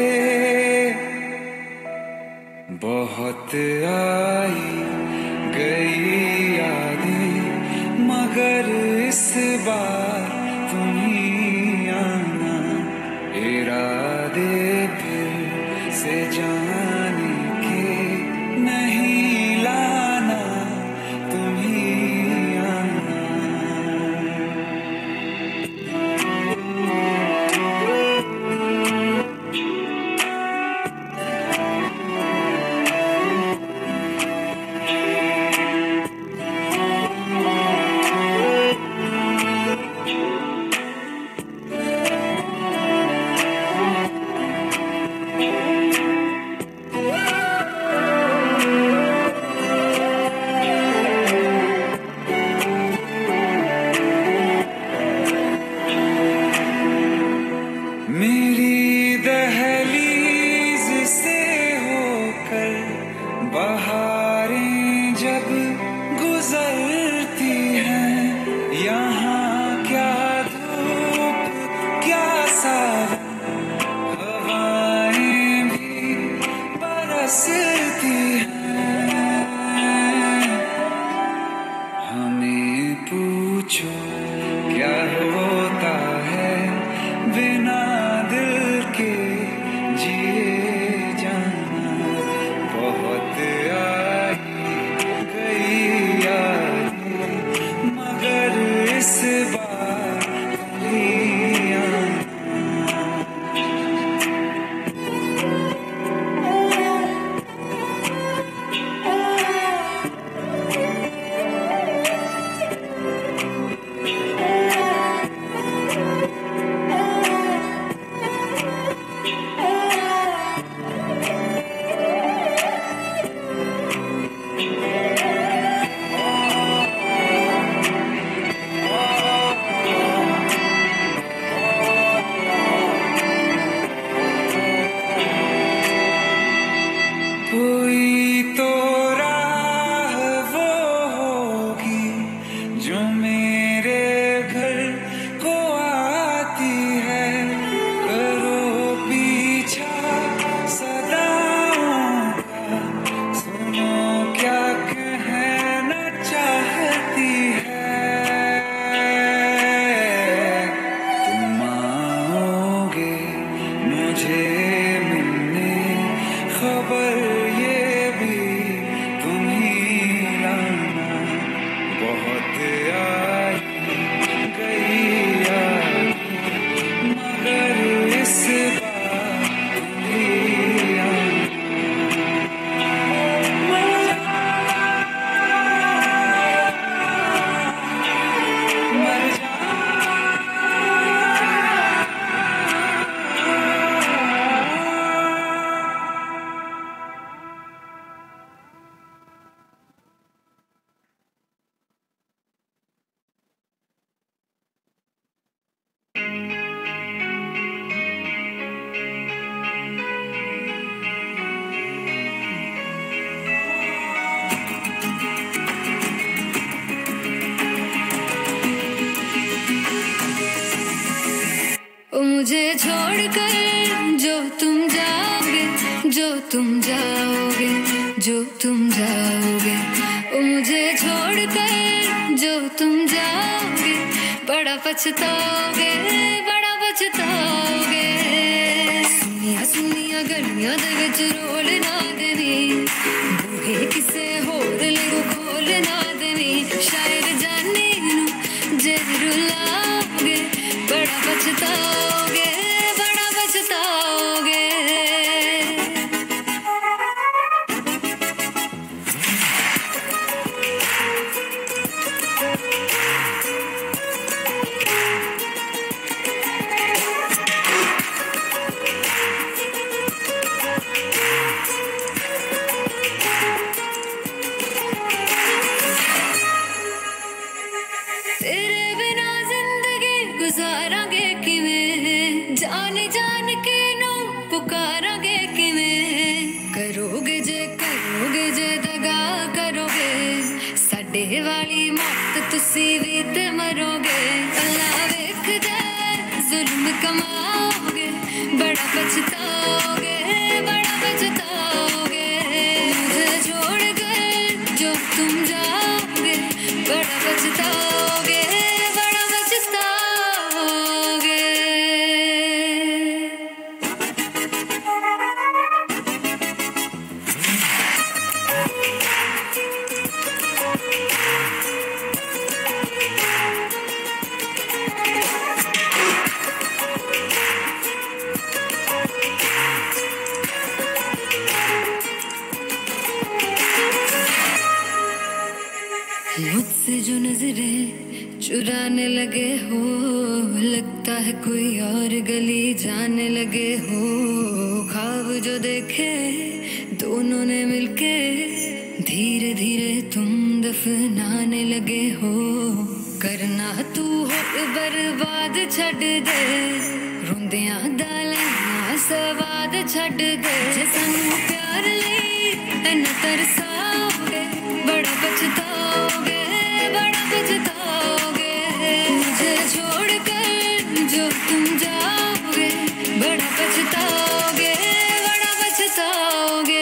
बहुत आई गई यादें मगर इस बार तुम ही आना। इरादे फिर से जाने के नहीं लाना, तुम ही आना। मेरी दहलीज से होकर बहारें जब गुजरती हैं, यहाँ क्या धूप क्या सावन, हवाएं भी बरसती हैं। हमें पूछो क्या होता है बिना दिल के जिए जाना। बहुत आई गई यादें बार कभी आना। कोई तो राह वो होगी जो मेरे घर को आती है, करो पीछा सदाओं का, सुनो क्या कहना चाहती है। तुम आओगे मुझे मिलने, खबर ये भी तुम ही लाना, बहुत आई गई याद मगर इस बार तुम ही आना। मर जा, मर जा। ओ मुझे छोड़कर जो तुम जाओगे, जो तुम जाओगे, जो तुम जाओगे। ओ मुझे छोड़कर जो तुम जाओगे, बड़ा पछताओगे, बड़ा पछताओगे। सुनिया सुनिया गलियां दे विच रोल ना देनी, बूहे किसे होर ले खोल ना देनी। शायर जाने नू जे रुलाओगे, बड़ा पछताओगे, बड़ा पछताओगे। तेरे बिना जिंदगी गुजारांगे किवें, जान जान के नू पुकारांगे किवें। करोगे जे करोगे जे दगा करोगे, साडे वाली मौत तुसी भी ते मरोगे। अल्लाह वेखदा जुल्म कमाओगे, बड़ा पछताओगे, बड़ा पछताओगे। मुझे छोड़ कर जो तुम जाओगे, बड़ा पछताओगे, बड़ा पछताओगे। मुझसे जो नजरें चुराने लगे हो, लगता है कोई और गली जाने लगे हो। ख्वाब जो देखे दोनों ने मिलके, धीरे धीरे तुम दफनाने लगे हो। करना तू हो बर्बाद छड़ दे, रोंदियां दा लेना सवाद छड़ दे। जे सानू प्यार लई इन्ना तरसाओगे, बड़ा पछताओगे, बड़ा पछताओगे। मुझे छोड़ कर जो तुम जाओगे, बड़ा पछताओगे, बड़ा पछताओगे।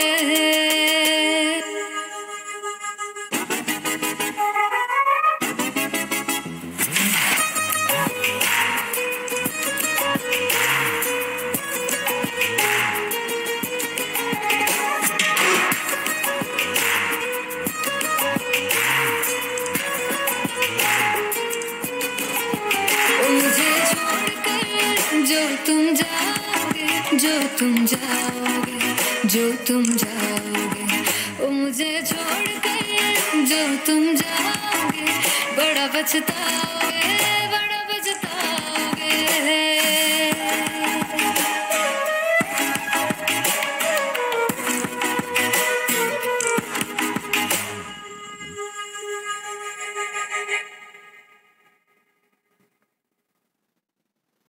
जो तुम जाओगे, जो तुम जाओगे, जो तुम जाओगे, ओ मुझे छोड़ कर जो तुम जाओगे, बड़ा पछताओगे।